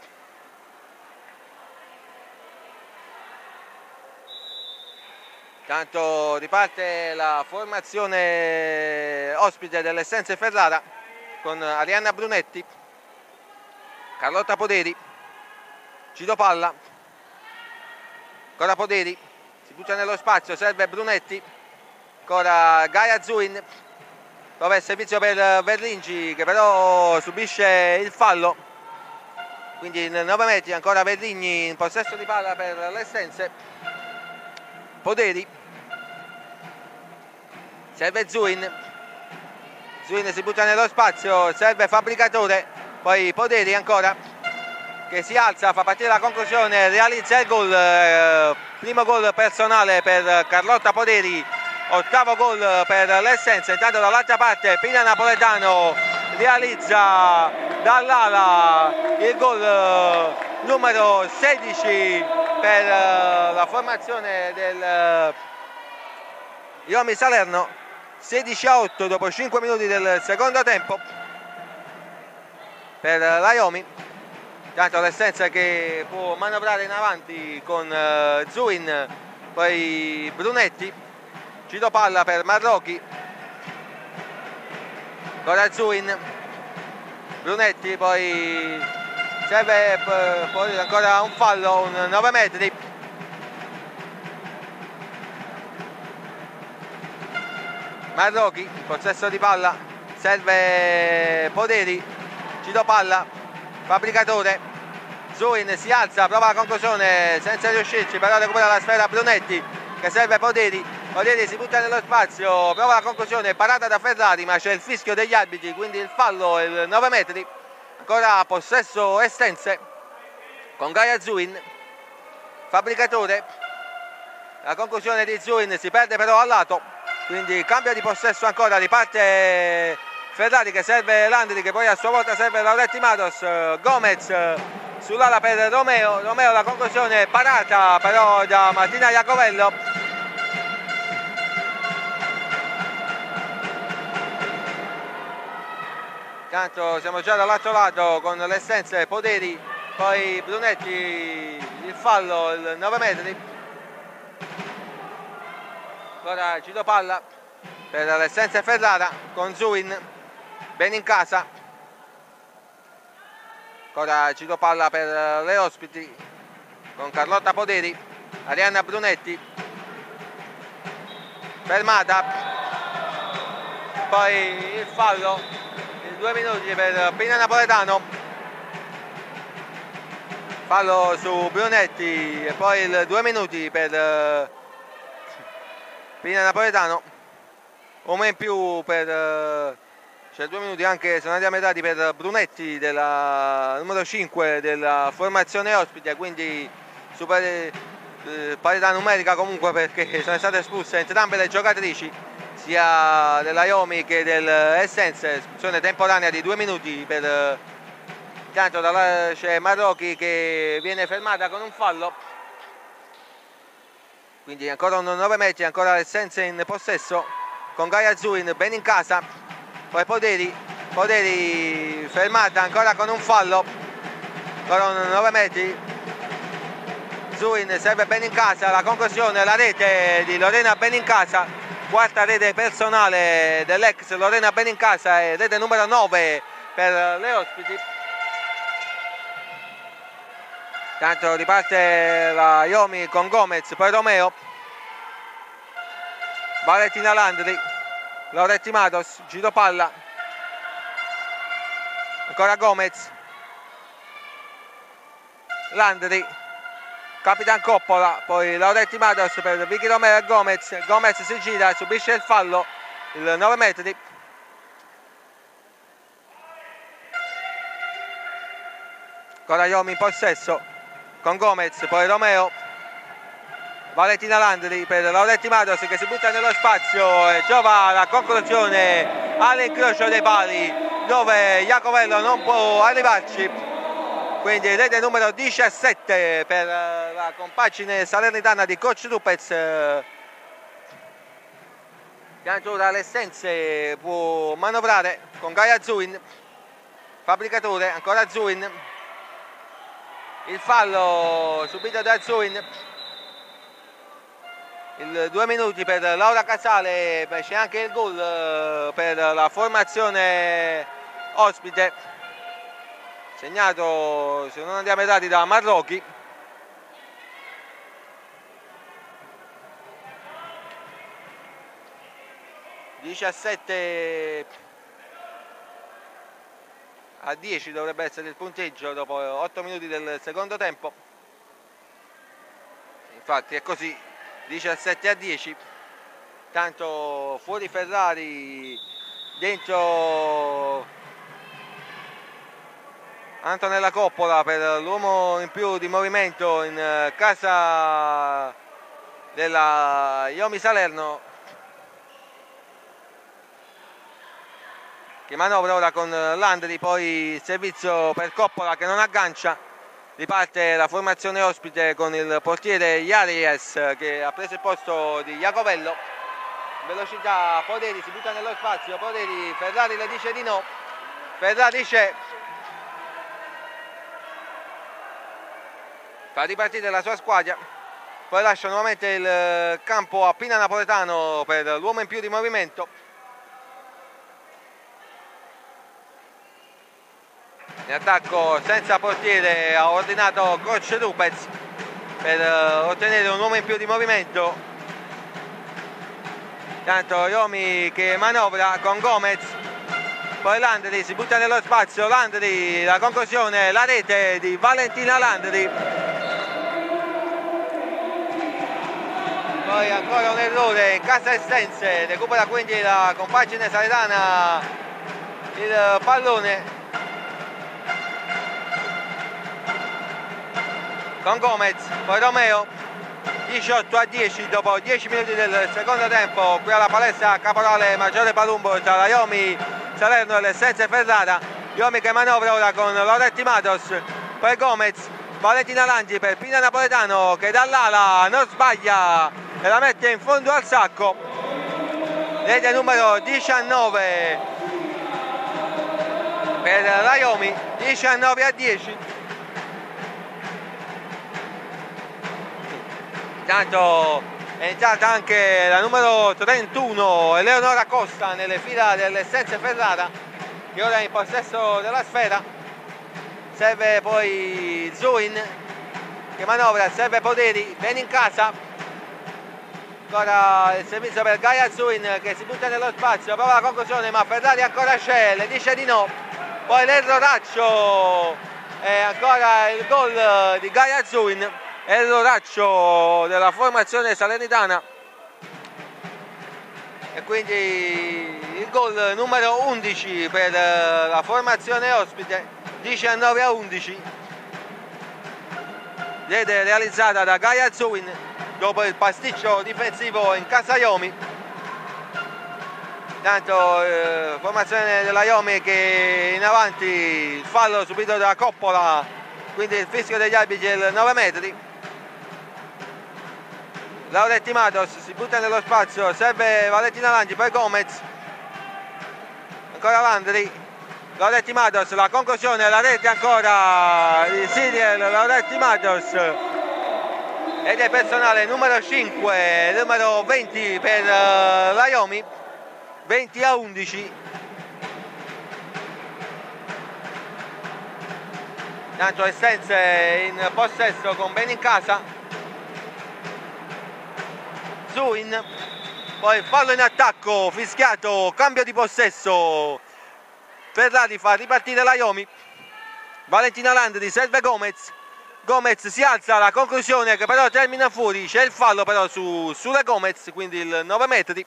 Tanto riparte la formazione ospite dell'Estense Ferrara con Arianna Brunetti, Carlotta Poderi, Cido Palla, ancora Poderi, si butta nello spazio, serve Brunetti, ancora Gaia Zuin, dove è il servizio per Verlingi che però subisce il fallo, quindi in nove metri ancora Verligni in possesso di palla per l'Estense. Poderi, serve Zuin, Zuin si butta nello spazio, serve Fabbricatore, poi Poderi ancora che si alza, fa partire la conclusione, realizza il gol, eh, primo gol personale per Carlotta Poderi, ottavo gol per l'Estense. Intanto dall'altra parte Pina Napoletano realizza dall'ala il gol eh, numero sedici per eh, la formazione del eh, Iomi Salerno. Sedici a otto dopo cinque minuti del secondo tempo per la Iomi. Intanto l'Estense che può manovrare in avanti con uh, Zuin, poi Brunetti, Cido Palla per Marrocchi, ancora Zuin, Brunetti, poi serve poi ancora un fallo, un nove metri. Marrocchi, possesso di palla, serve Poderi, Cido Palla, Fabbricatore, Zuin si alza, prova la conclusione senza riuscirci, però recupera la sfera Brunetti che serve Poderi, Poderi si butta nello spazio, prova la conclusione, parata da Ferrari ma c'è il fischio degli arbitri, quindi il fallo è il nove metri, ancora possesso Estense con Gaia Zuin, Fabbricatore, la conclusione di Zuin si perde però al lato, quindi cambia di possesso ancora, riparte Ferrari che serve Landri che poi a sua volta serve Lauretti Matos, Gomez sull'ala per Romeo, Romeo la conclusione parata però da Martina Iacovello. Intanto siamo già dall'altro lato con l'Estense, Poderi, poi Brunetti, il fallo, il nove metri. Ora Cido Palla per l'Estense Ferrara con Zuin. Ben in casa, ancora Cido Palla per le ospiti con Carlotta Poderi, Arianna Brunetti, fermata, poi il fallo, il due minuti per Pina Napoletano, fallo su Brunetti e poi il due minuti per Pina Napoletano, uno in più per... C'è due minuti anche, sono andati a metà per Brunetti della numero cinque della formazione ospite, quindi super, eh, parità numerica comunque perché sono state espulse entrambe le giocatrici sia della Iomi che dell'Estense, espulsione temporanea di due minuti per intanto c'è Marrocchi che viene fermata con un fallo, quindi ancora un nove metri, ancora l'Estense in possesso con Gaia Zuin ben in casa. Poi Poderi, Poderi fermata ancora con un fallo, con nove metri. Zuin serve Benincasa, la conclusione, la rete di Lorena Benincasa, quarta rete personale dell'ex Lorena Benincasa e rete numero nove per le ospiti. Tanto riparte la Iomi con Gomez, poi Romeo, Valentina Landri, Loretti Matos, giro palla, ancora Gomez, Landri, Capitan Coppola, poi Loretti Matos per Vicky Romeo e Gomez. Gomez si gira, subisce il fallo, il nove metri. Ancora Iomi in possesso con Gomez, poi Romeo, Valentina Landri per Loretti Matos che si butta nello spazio e trova la conclusione all'incrocio dei pali dove Iacovello non può arrivarci. Quindi rete numero diciassette per la compagine salernitana di coach Rupez. Piantura Lessense può manovrare con Gaia Zuin, fabbricatore, ancora Zuin, il fallo subito da Zuin, il due minuti per Laura Casale, c'è anche il gol per la formazione ospite, segnato, se non andiamo errati, da Marrocchi. diciassette a dieci dovrebbe essere il punteggio dopo otto minuti del secondo tempo. Infatti è così, diciassette a dieci. Tanto fuori Ferrari, dentro Antonella Coppola per l'uomo in più di movimento in casa della Iomi Salerno, che manovra ora con Landri, poi servizio per Coppola che non aggancia. Riparte la formazione ospite con il portiere Iarias che ha preso il posto di Iacovello. Velocità, Poderi si butta nello spazio, Poderi, Ferrari le dice di no, Ferrari c'è, fa ripartire la sua squadra, poi lascia nuovamente il campo a Pina Napoletano per l'uomo in più di movimento. In attacco senza portiere ha ordinato coach Rupez per ottenere un uomo in più di movimento. Tanto Iomi che manovra con Gomez, poi Landri si butta nello spazio, Landri, la conclusione, la rete di Valentina Landri. Poi ancora un errore in casa Essense, recupera quindi la compagine salernitana il pallone con Gomez, poi Romeo, diciotto a dieci dopo dieci minuti del secondo tempo qui alla palestra Caporale Maggiore Palumbo tra la Iomi Salerno e l'Essense Ferrara. Iomi che manovra ora con Loretti Matos, poi Gomez, Valentina Landri per Pina Napoletano che dall'ala non sbaglia e la mette in fondo al sacco. Rete numero diciannove per la Iomi, diciannove a dieci. Intanto è entrata anche la numero trentuno Eleonora Costa nelle fila dell'Essense Ferrara che ora è in possesso della sfera. Serve poi Zuin che manovra, serve Poderi, viene in casa, ancora il servizio per Gaia Zuin che si butta nello spazio, prova la conclusione ma Ferrari ancora c'è, le dice di no, poi l'erroraccio e ancora il gol di Gaia Zuin. Erroraccio della formazione salernitana e quindi il gol numero undici per la formazione ospite, diciannove a undici. Rete realizzata da Gaia Zuin dopo il pasticcio difensivo in casa Iomi. Tanto eh, formazione della Iomi che in avanti, il fallo subito da Coppola, quindi il fischio degli arbitri è il nove metri. Loretti Matos si butta nello spazio, serve Valentina Landri, poi Gomez, ancora Landri, Lauretti Matos, la conclusione, la rete ancora di Cyril Lauretti Matos, ed è personale numero cinque, numero venti per uh, l'Aiomi, venti a undici. Intanto Estense in possesso con bene in casa, Zuin, poi fallo in attacco, fischiato, cambio di possesso, Ferrari fa ripartire l'Aiomi, Valentina Landri serve Gomez, Gomez si alza, la conclusione che però termina fuori, c'è il fallo però su, sulle Gomez, quindi il nove metri.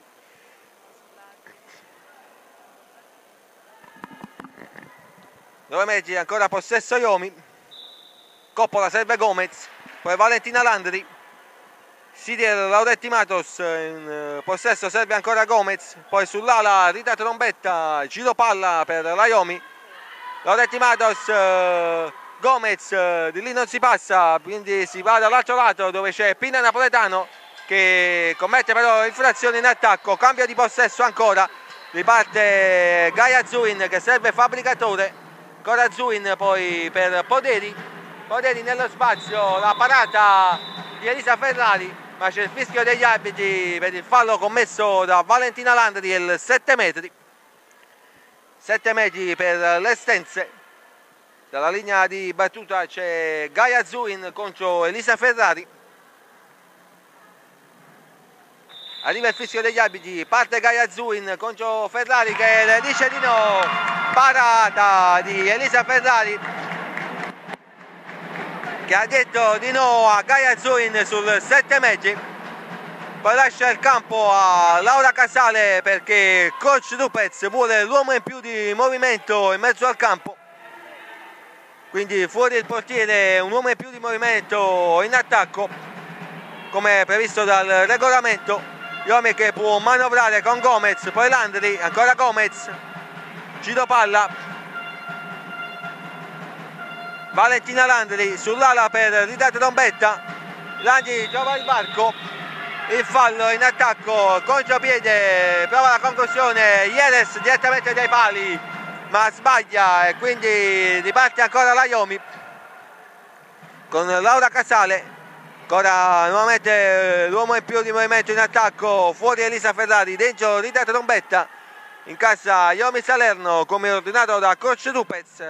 nove metri, ancora possesso Aiomi, Coppola serve Gomez, poi Valentina Landri, Cyril Lauretti Matos in possesso, serve ancora Gomez, poi sull'ala Rita Trombetta, giro palla per l'Aiomi, Lauretti Matos, Gomez, di lì non si passa, quindi si va dall'altro lato dove c'è Pina Napoletano che commette però infrazione in attacco, cambio di possesso ancora, riparte Gaia Zuin che serve Fabbricatore, ancora Zuin poi per Poderi, Poderi nello spazio, la parata di Elisa Ferrari, ma c'è il fischio degli arbitri per il fallo commesso da Valentina Landri, il sette metri, sette metri per l'Estense. Dalla linea di battuta c'è Gaia Zuin contro Elisa Ferrari. Arriva il fischio degli arbitri, parte Gaia Zuin contro Ferrari che le dice di no, parata di Elisa Ferrari che ha detto di no a Gaia Zuin sul sette metri, poi lascia il campo a Laura Casale perché coach Lupez vuole l'uomo in più di movimento in mezzo al campo, quindi fuori il portiere, un uomo in più di movimento in attacco come previsto dal regolamento. Iomi che può manovrare con Gomez, poi Landri, ancora Gomez, giro palla, Valentina Landri sull'ala per Rita Trombetta, Landri trova il varco, il fallo in attacco, contropiede, prova la concussione, Ieres direttamente dai pali ma sbaglia e quindi riparte ancora l'Aiomi con Laura Casale, ancora nuovamente l'uomo in più di movimento in attacco, fuori Elisa Ferrari, dentro Rita Trombetta, in casa Aiomi Salerno come ordinato da coach Lupez.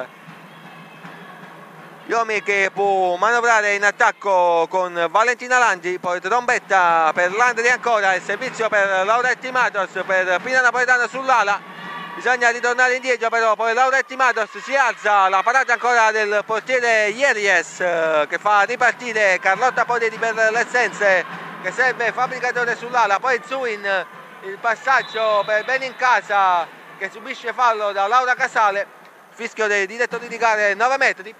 Aiomi che può manovrare in attacco con Valentina Landri, poi Trombetta per Landri ancora, il servizio per Lauretti Matos, per Pina Napoletano sull'ala, bisogna ritornare indietro però, poi Lauretti Matos si alza, la parata ancora del portiere Ieries che fa ripartire Carlotta Poderi per l'Estense che serve Fabbricatore sull'ala, poi Zuin, il passaggio per bene in casa che subisce fallo da Laura Casale, fischio dei direttori di gare nove metri.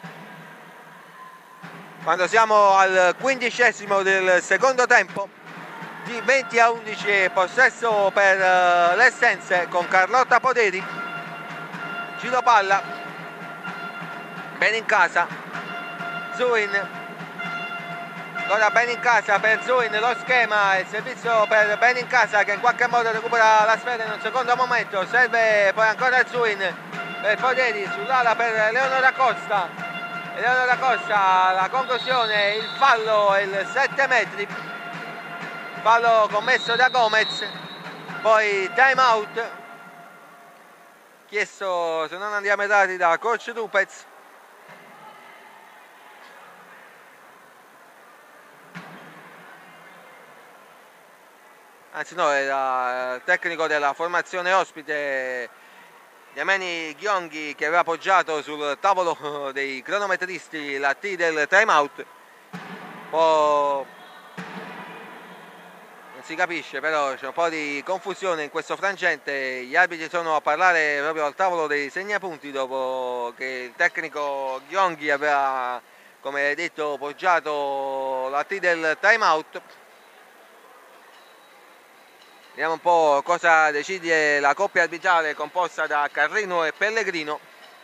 Quando siamo al quindicesimo del secondo tempo, di venti a undici possesso per uh, l'Estense con Carlotta Poderi, giro palla, bene in casa, Zuin, ancora bene in casa per Zuin, lo schema, il servizio per bene in casa che in qualche modo recupera la sfera in un secondo momento, serve poi ancora Zuin per Poderi, sull'ala per Leonora Costa, Eleonora Costa, la conclusione, il fallo, il sette metri, fallo commesso da Gomez, poi time out chiesto, se non andiamo errati, da coach Lupez. Anzi no, era il tecnico della formazione ospite Yameni Ghionghi che aveva appoggiato sul tavolo dei cronometristi la T del timeout. Poi non si capisce, però c'è un po' di confusione in questo frangente, gli arbitri sono a parlare proprio al tavolo dei segnapunti dopo che il tecnico Ghionghi aveva, come detto, appoggiato la T del timeout. Vediamo un po' cosa decide la coppia arbitrale composta da Carrino e Pellegrino.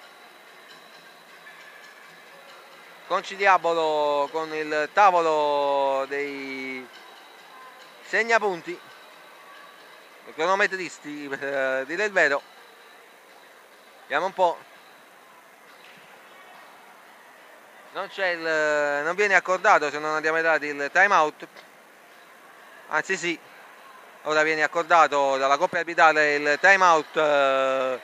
Conciliabolo con il tavolo dei segnapunti, i cronometristi per dire il vero. Vediamo un po'. Non c'è il. Non viene accordato, se non abbiamo dato il time out. Anzi sì, ora viene accordato dalla coppia arbitrale il time out. Eh,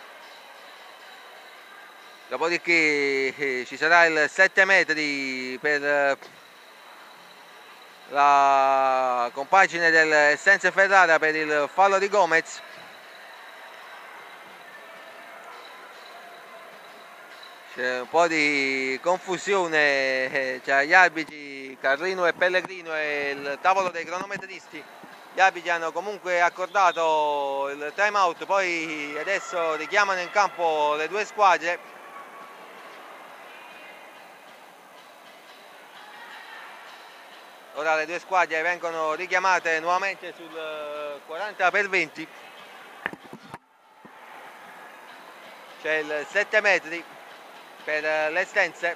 dopodiché eh, ci sarà il sette metri per eh, la compagine del Essenze Ferrara per il fallo di Gomez. C'è un po' di confusione tra gli arbitri Carlino e Pellegrino e il tavolo dei cronometristi. Gli arbitri hanno comunque accordato il time out, poi adesso richiamano in campo le due squadre. Ora le due squadre vengono richiamate nuovamente sul quaranta per venti. C'è il sette metri per l'Estense.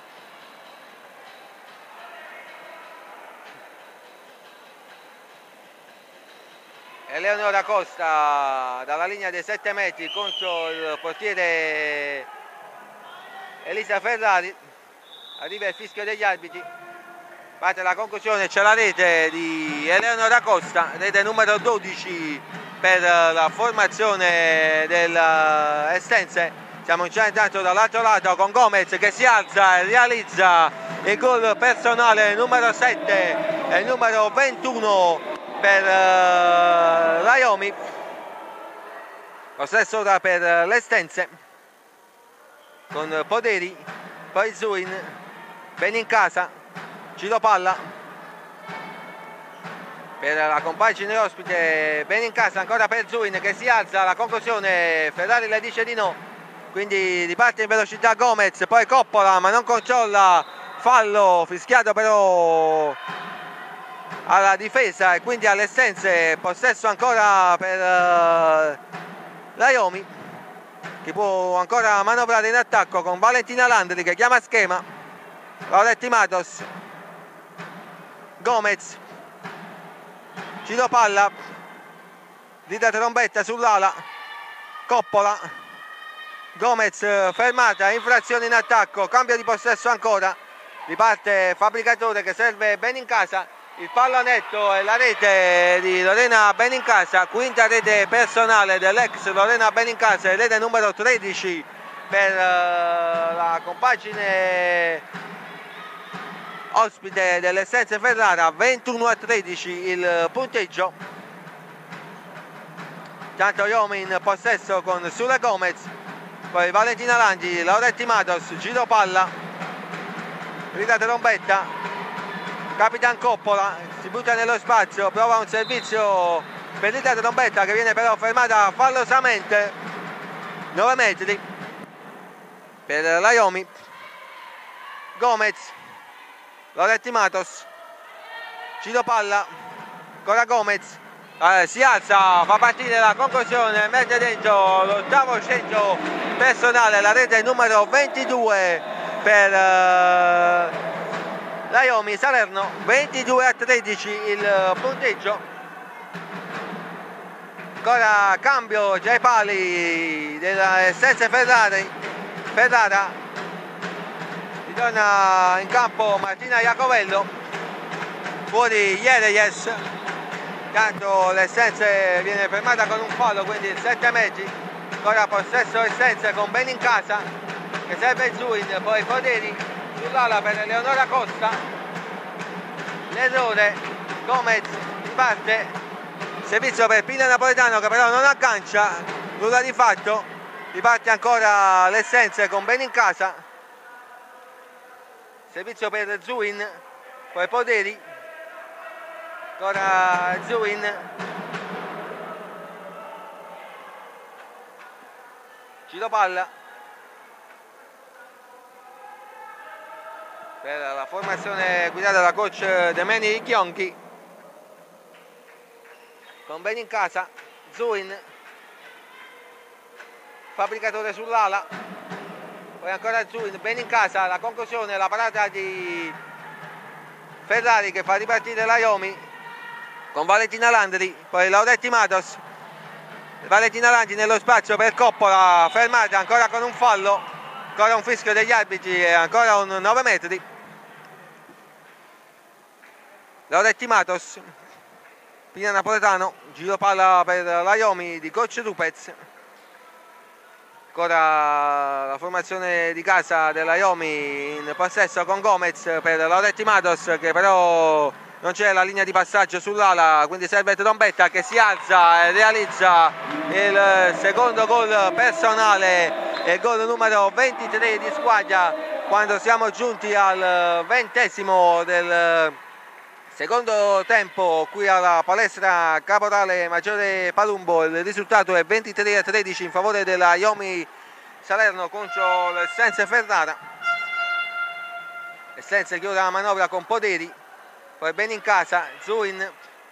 Eleonora Costa dalla linea dei sette metri contro il portiere Elisa Ferrari. Arriva il fischio degli arbitri. Parte la conclusione, c'è la rete di Eleonora Costa, rete numero dodici per la formazione dell'Estense. Siamo già intanto dall'altro lato con Gomez che si alza e realizza il gol personale numero sette e il numero ventuno per uh, Raiomi. Lo stesso ora per l'Estense con Poderi, poi Zuin, Benincasa, Ciro Palla per la compagine ospite, Benincasa ancora per Zuin che si alza, la conclusione Ferrari le dice di no. Quindi riparte in velocità Gomez, poi Coppola ma non controlla, fallo fischiato però alla difesa e quindi all'Essense, possesso ancora per uh, Raiomi che può ancora manovrare in attacco con Valentina Landri che chiama schema, Lauretti Matos, Gomez, Ciro Palla, Rita Trombetta sull'ala, Coppola, Gomez fermata, infrazione in attacco, cambio di possesso ancora, riparte Fabbricatore che serve Benincasa, il pallonetto e la rete di Lorena Benincasa, quinta rete personale dell'ex Lorena Benincasa, rete numero tredici per uh, la compagine ospite dell'Essenze Ferrara, ventuno a tredici il punteggio. Tanto Raiomi in possesso con Sule Gomez, poi Valentina Langi, Lauretti Matos, Giro Palla, Rita Trombetta, Capitan Coppola, si butta nello spazio, prova un servizio per Rita Trombetta che viene però fermata fallosamente, nove metri per Raiomi. Gomez, Lauretti Matos, Giro Palla, ancora Gomez. Eh, si alza, fa partire la conclusione, mette dentro l'ottavo centro personale, la rete numero ventidue per uh, Raiomi Salerno, ventidue a tredici il punteggio. Ancora cambio tra i pali dell'Essenze Ferrari, Ferrara, ritorna in campo Martina Iacovello, fuori Jereyes. Tanto l'Essenze viene fermata con un fallo, quindi il sette metri, ancora possesso Essenze con Benincasa che serve Zuin, poi Poderi sull'ala per Eleonora Costa, l'errore, Gomez riparte, servizio per Pino Napoletano che però non aggancia, nulla di fatto, riparte ancora l'Essenze con Benincasa, servizio per Zuin, poi Poderi, ancora Zuin, Ciro Palla per la formazione guidata da coach Demeni Chionchi con Benincasa, Zuin, Fabbricatore sull'ala, poi ancora Zuin, Benincasa, la conclusione, la parata di Ferrari che fa ripartire Raiomi con Valentina Landri, poi Lauretti Matos, Valentina Landi nello spazio per Coppola, fermata ancora con un fallo, ancora un fischio degli arbitri e ancora un nove metri. Loretti Matos, Pina Napoletano, giro palla per l'Aiomi di coach Lupez. Ancora la formazione di casa dell'Aiomi in possesso con Gomez per Loretti Matos, che però non c'è la linea di passaggio sull'ala, quindi serve Trombetta che si alza e realizza il secondo gol personale e gol numero ventitré di squadra quando siamo giunti al ventesimo del secondo tempo qui alla palestra Caporale Maggiore Palumbo. Il risultato è ventitré a tredici in favore della Iomi Salerno contro l'Essenze Ferrara. Essenze chiude la manovra con Poderi, poi bene in casa Zuin,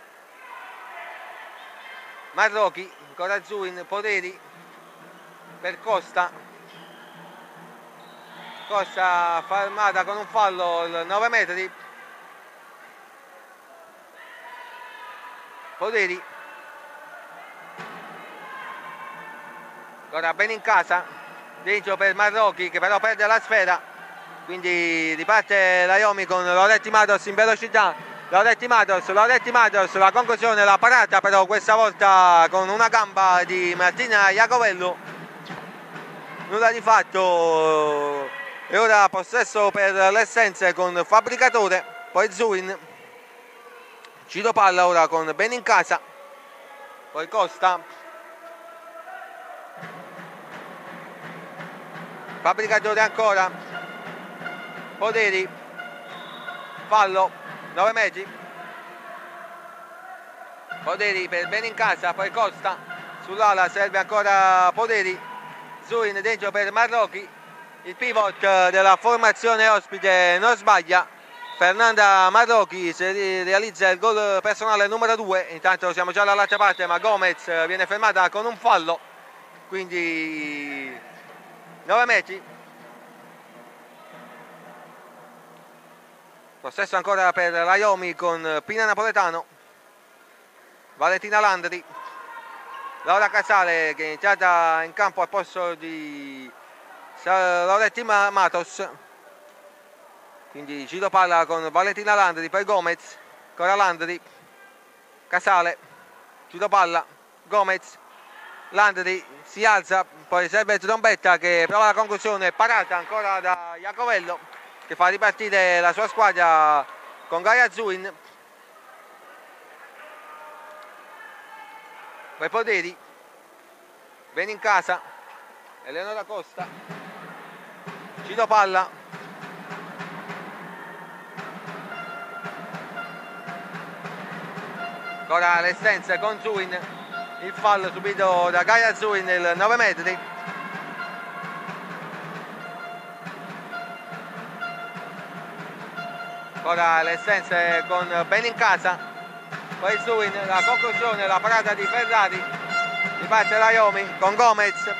Marrochi, ancora Zuin, Poderi per Costa. Costa fermata con un fallo il nove metri. Poderi, ancora bene in casa, dentro per Marrochi che però perde la sfera, quindi riparte la Iomi con Loretti Matos in velocità. Loretti Matos, Loretti Matos, la conclusione, la parata però questa volta con una gamba di Martina Iacovello, nulla di fatto. E ora possesso per l'Essenze con Fabbricatore, poi Zuin. Giro palla ora con bene in casa, poi Costa, Fabbricatore ancora, Poderi, fallo, nove metri, Poderi per bene in casa, poi Costa, sull'ala serve ancora Poderi, Zuin dentro per Marrochi, il pivot della formazione ospite non sbaglia. Fernanda Marrochi realizza il gol personale numero due, intanto siamo già dall'altra parte ma Gomez viene fermata con un fallo, quindi nove metri. Possesso ancora per la Iomi con Pina Napoletano, Valentina Landri, Laura Casale che è entrata in campo al posto di Loretti Matos. Quindi giro palla con Valentina Landri, poi Gomez, ancora Landri, Casale, giro palla, Gomez, Landri si alza, poi serve Trombetta che prova la conclusione, parata ancora da Iacovello che fa ripartire la sua squadra con Gaia Zuin. Poi Poderi, bene in casa, Eleonora Costa, giro palla, ancora l'Essenze con Zuin, il fallo subito da Gaia Zuin nel nove metri. Ancora l'Essenze con bene in casa, poi Zuin, la conclusione, la parata di Ferrari, riparte la Iomi con Gomez,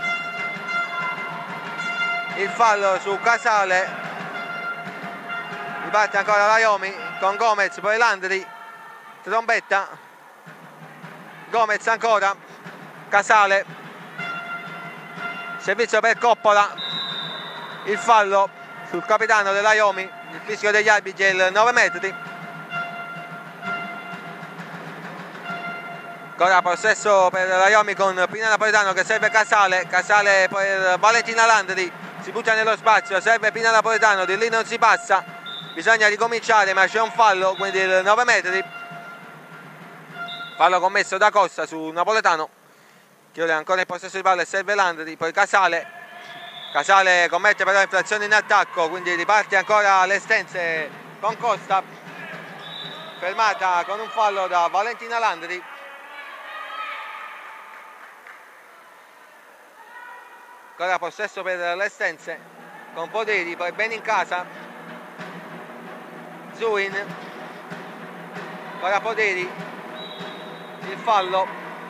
il fallo su Casale, riparte ancora la Iomi con Gomez, poi Landri, Trombetta, Gomez ancora, Casale, servizio per Coppola, il fallo sul capitano della Iomi, il fischio degli arbitri è il nove metri. Ancora possesso per la Iomi con Pina Napoletano che serve Casale, Casale per Valentina Landri, si butta nello spazio, serve Pina Napoletano, di lì non si passa, bisogna ricominciare ma c'è un fallo, quindi il nove metri. Fallo commesso da Costa su Napoletano, che ora è ancora in possesso di palla e serve Landri, poi Casale, Casale commette però infrazione in attacco, quindi riparte ancora l'Essenze con Costa, fermata con un fallo da Valentina Landri. Ancora possesso per l'Essenze con Poderi, poi bene in casa, Zuin, ancora Poderi, il fallo,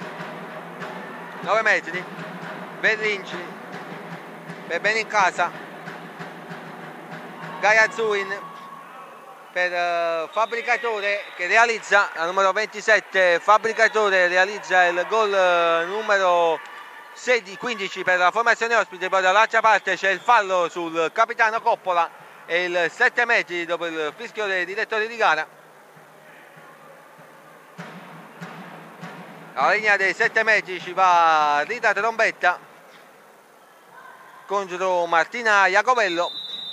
nove metri, Berrinci, per bene in casa, Gaia Zuin, per uh, Fabbricatore, che realizza, la numero ventisette, Fabbricatore realizza il gol uh, numero sedici, quindici per la formazione ospite. Poi dall'altra parte c'è il fallo sul capitano Coppola e il sette metri dopo il fischio dei direttori di gara. Alla linea dei sette metri ci va Rita Trombetta contro Martina Iacovello.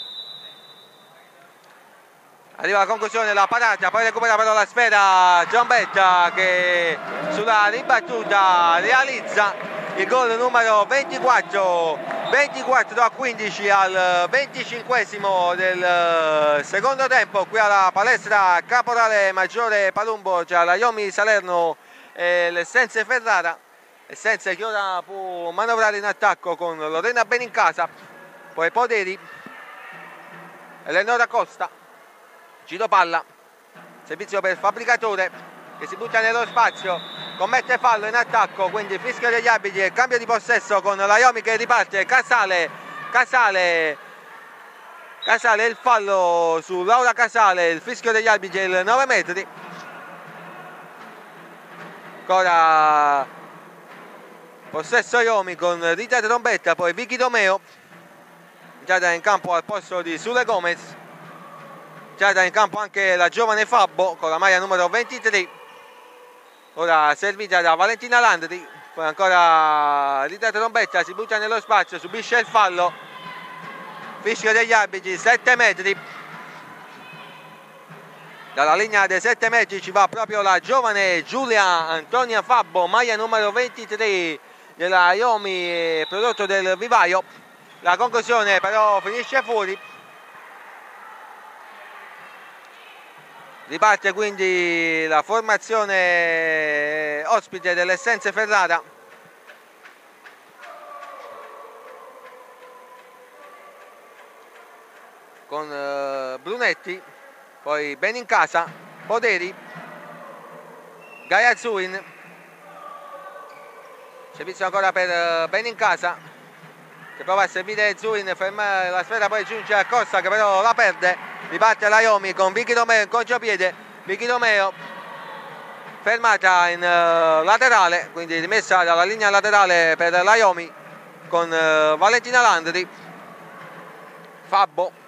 Arriva la conclusione, la parata, poi recupera però la sfera Trombetta, che sulla ribattuta realizza il gol numero ventiquattro, ventiquattro a quindici al venticinquesimo del secondo tempo qui alla palestra Caporale Maggiore Palumbo tra la Iomi Salerno e l'Essenze Ferrara. Essenze che ora può manovrare in attacco con Lorena Benincasa, poi Poderi, Eleonora Costa, giro palla, servizio per Fabbricatore che si butta nello spazio, commette fallo in attacco, quindi fischio degli arbitri e cambio di possesso con la Iomi che riparte. Casale, Casale, Casale, il fallo su Laura Casale, il fischio degli arbitri il nove metri. Ancora possesso Iomi con Rita Trombetta, poi Vicky Domeo, entrata in campo al posto di Sule Gomez, entrata in campo anche la giovane Fabbo con la maglia numero ventitré, ora servita da Valentina Landri, poi ancora Rita Trombetta si butta nello spazio, subisce il fallo, fischio degli arbitri, sette metri. Dalla linea dei sette metri ci va proprio la giovane Giulia Antonia Fabbo, maglia numero ventitré della Iomi, prodotto del vivaio. La conclusione però finisce fuori. Riparte quindi la formazione ospite dell'Essenze Ferrara. Con uh, Brunetti, poi Benincasa, Poderi, Gaia Zuin, servizio ancora per Benincasa che prova a servire Zuin, ferma la sfera, poi giunge a Costa che però la perde. Riparte la Iomi con Vicky Domeo in contropiede, Vicky Domeo fermata in uh, laterale, quindi rimessa dalla linea laterale per la Iomi con uh, Valentina Landri. Fabbo,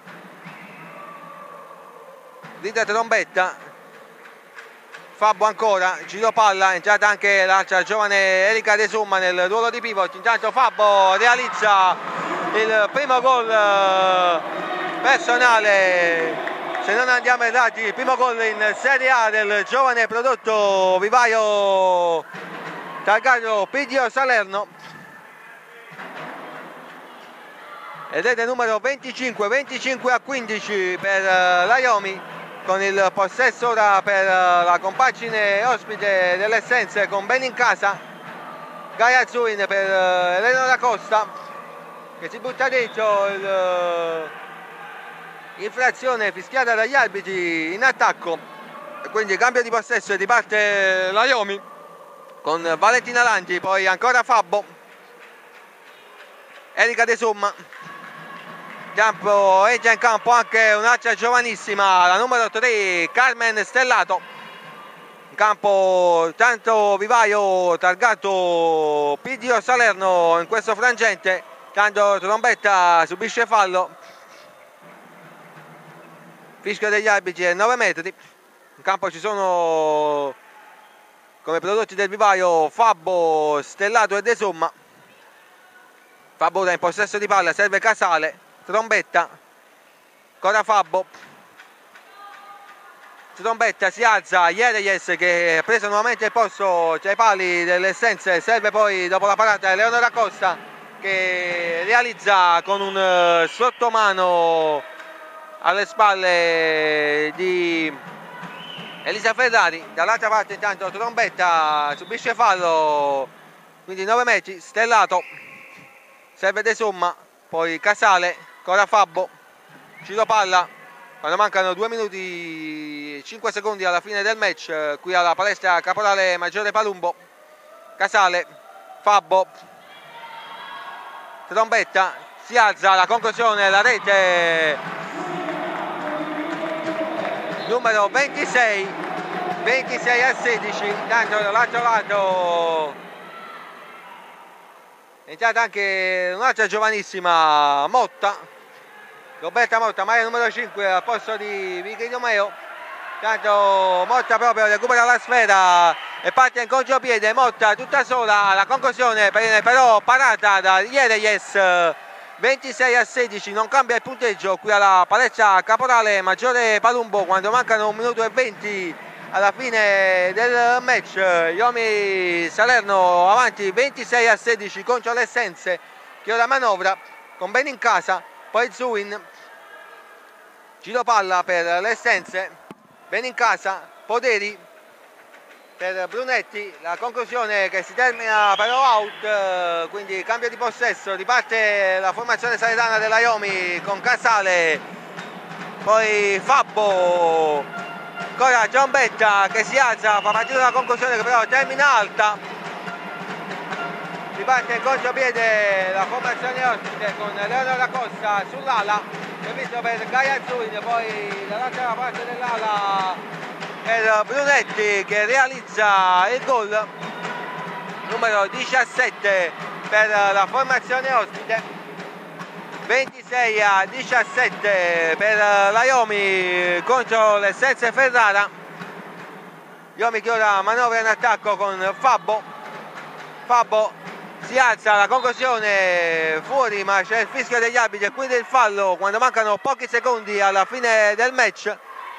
Rita Trombetta, Fabbo ancora, giro palla, entrata anche l'altra giovane Erika De Summa nel ruolo di pivot. Intanto Fabbo realizza il primo gol personale, se non andiamo errati, il primo gol in Serie A del giovane prodotto vivaio targato Pidio Salerno. Ed è del numero venticinque, venticinque a quindici per la Iomi, con il possesso ora per la compagine ospite dell'Essenze con Benincasa, Gaia Zuin per Eleonora Costa che si butta dentro il, infrazione fischiata dagli arbitri in attacco, e quindi cambio di possesso e riparte la Iomi con Valentina Langi, poi ancora Fabbo, Erika De Somma. Campo, entra in campo anche un'altra giovanissima, la numero tre, Carmen Stellato. In campo tanto vivaio targato Pidio Salerno in questo frangente, tanto Trombetta subisce fallo. Fischio degli arbitri è nove metri. In campo ci sono come prodotti del vivaio Fabbo, Stellato e De Somma. Fabbo ora in possesso di palla, serve Casale. Trombetta, ancora Fabbo, Trombetta si alza, Iereyes che ha preso nuovamente il posto tra i pali dell'Essenze, serve poi dopo la parata Eleonora Costa che realizza con un sottomano alle spalle di Elisa Ferrari. Dall'altra parte intanto Trombetta subisce fallo, quindi nove metri, Stellato, serve De Somma, poi Casale, ancora Fabbo, giro palla, quando mancano due minuti e cinque secondi alla fine del match qui alla palestra Caporale Maggiore Palumbo. Casale, Fabbo, Trombetta, si alza, la conclusione, la rete numero ventisei, ventisei a sedici, tanto dall'altro lato è entrata anche un'altra giovanissima, Motta, Roberta Motta, maglia numero cinque al posto di Vicky Romeo. Tanto Motta proprio recupera la sfera e parte in contropiede, Motta tutta sola, la conclusione però parata da Iereyes, ventisei a sedici, non cambia il punteggio qui alla palestra Caporale Maggiore Palumbo quando mancano un minuto e venti alla fine del match. Iomi Salerno avanti ventisei a sedici contro l'Essenze, che ora manovra con bene in casa, poi Zuin, giro palla per l'Essenze, bene in casa, Poderi per Brunetti, la conclusione che si termina però out, quindi cambio di possesso, riparte la formazione salernitana della Iomi con Casale, poi Fabbo, ancora Giambetta che si alza, fa partire una conclusione che però termina alta, riparte in contropiede la formazione ospite con Leonora Costa sull'ala, servizio per Gaia Zuin, poi dall'altra parte dell'ala per Brunetti che realizza il gol numero diciassette per la formazione ospite, ventisei a diciassette per la Iomi contro l'Essenze Ferrara. Iomi che ora manovra in attacco con Fabbo, Fabbo si alza, la conclusione fuori, ma c'è il fischio degli arbitri e quindi il fallo quando mancano pochi secondi alla fine del match.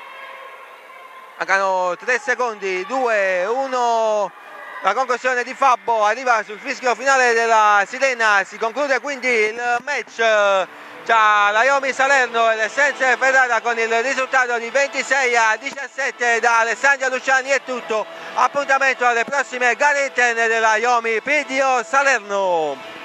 Mancano tre secondi, due, uno, la conclusione di Fabbo arriva sul fischio finale della sirena, si conclude quindi il match tra la Iomi Salerno e l'Essenze Ferrara con il risultato di ventisei a diciassette. Da Alessandro Luciani è tutto, appuntamento alle prossime gare interne della Iomi P D O Salerno.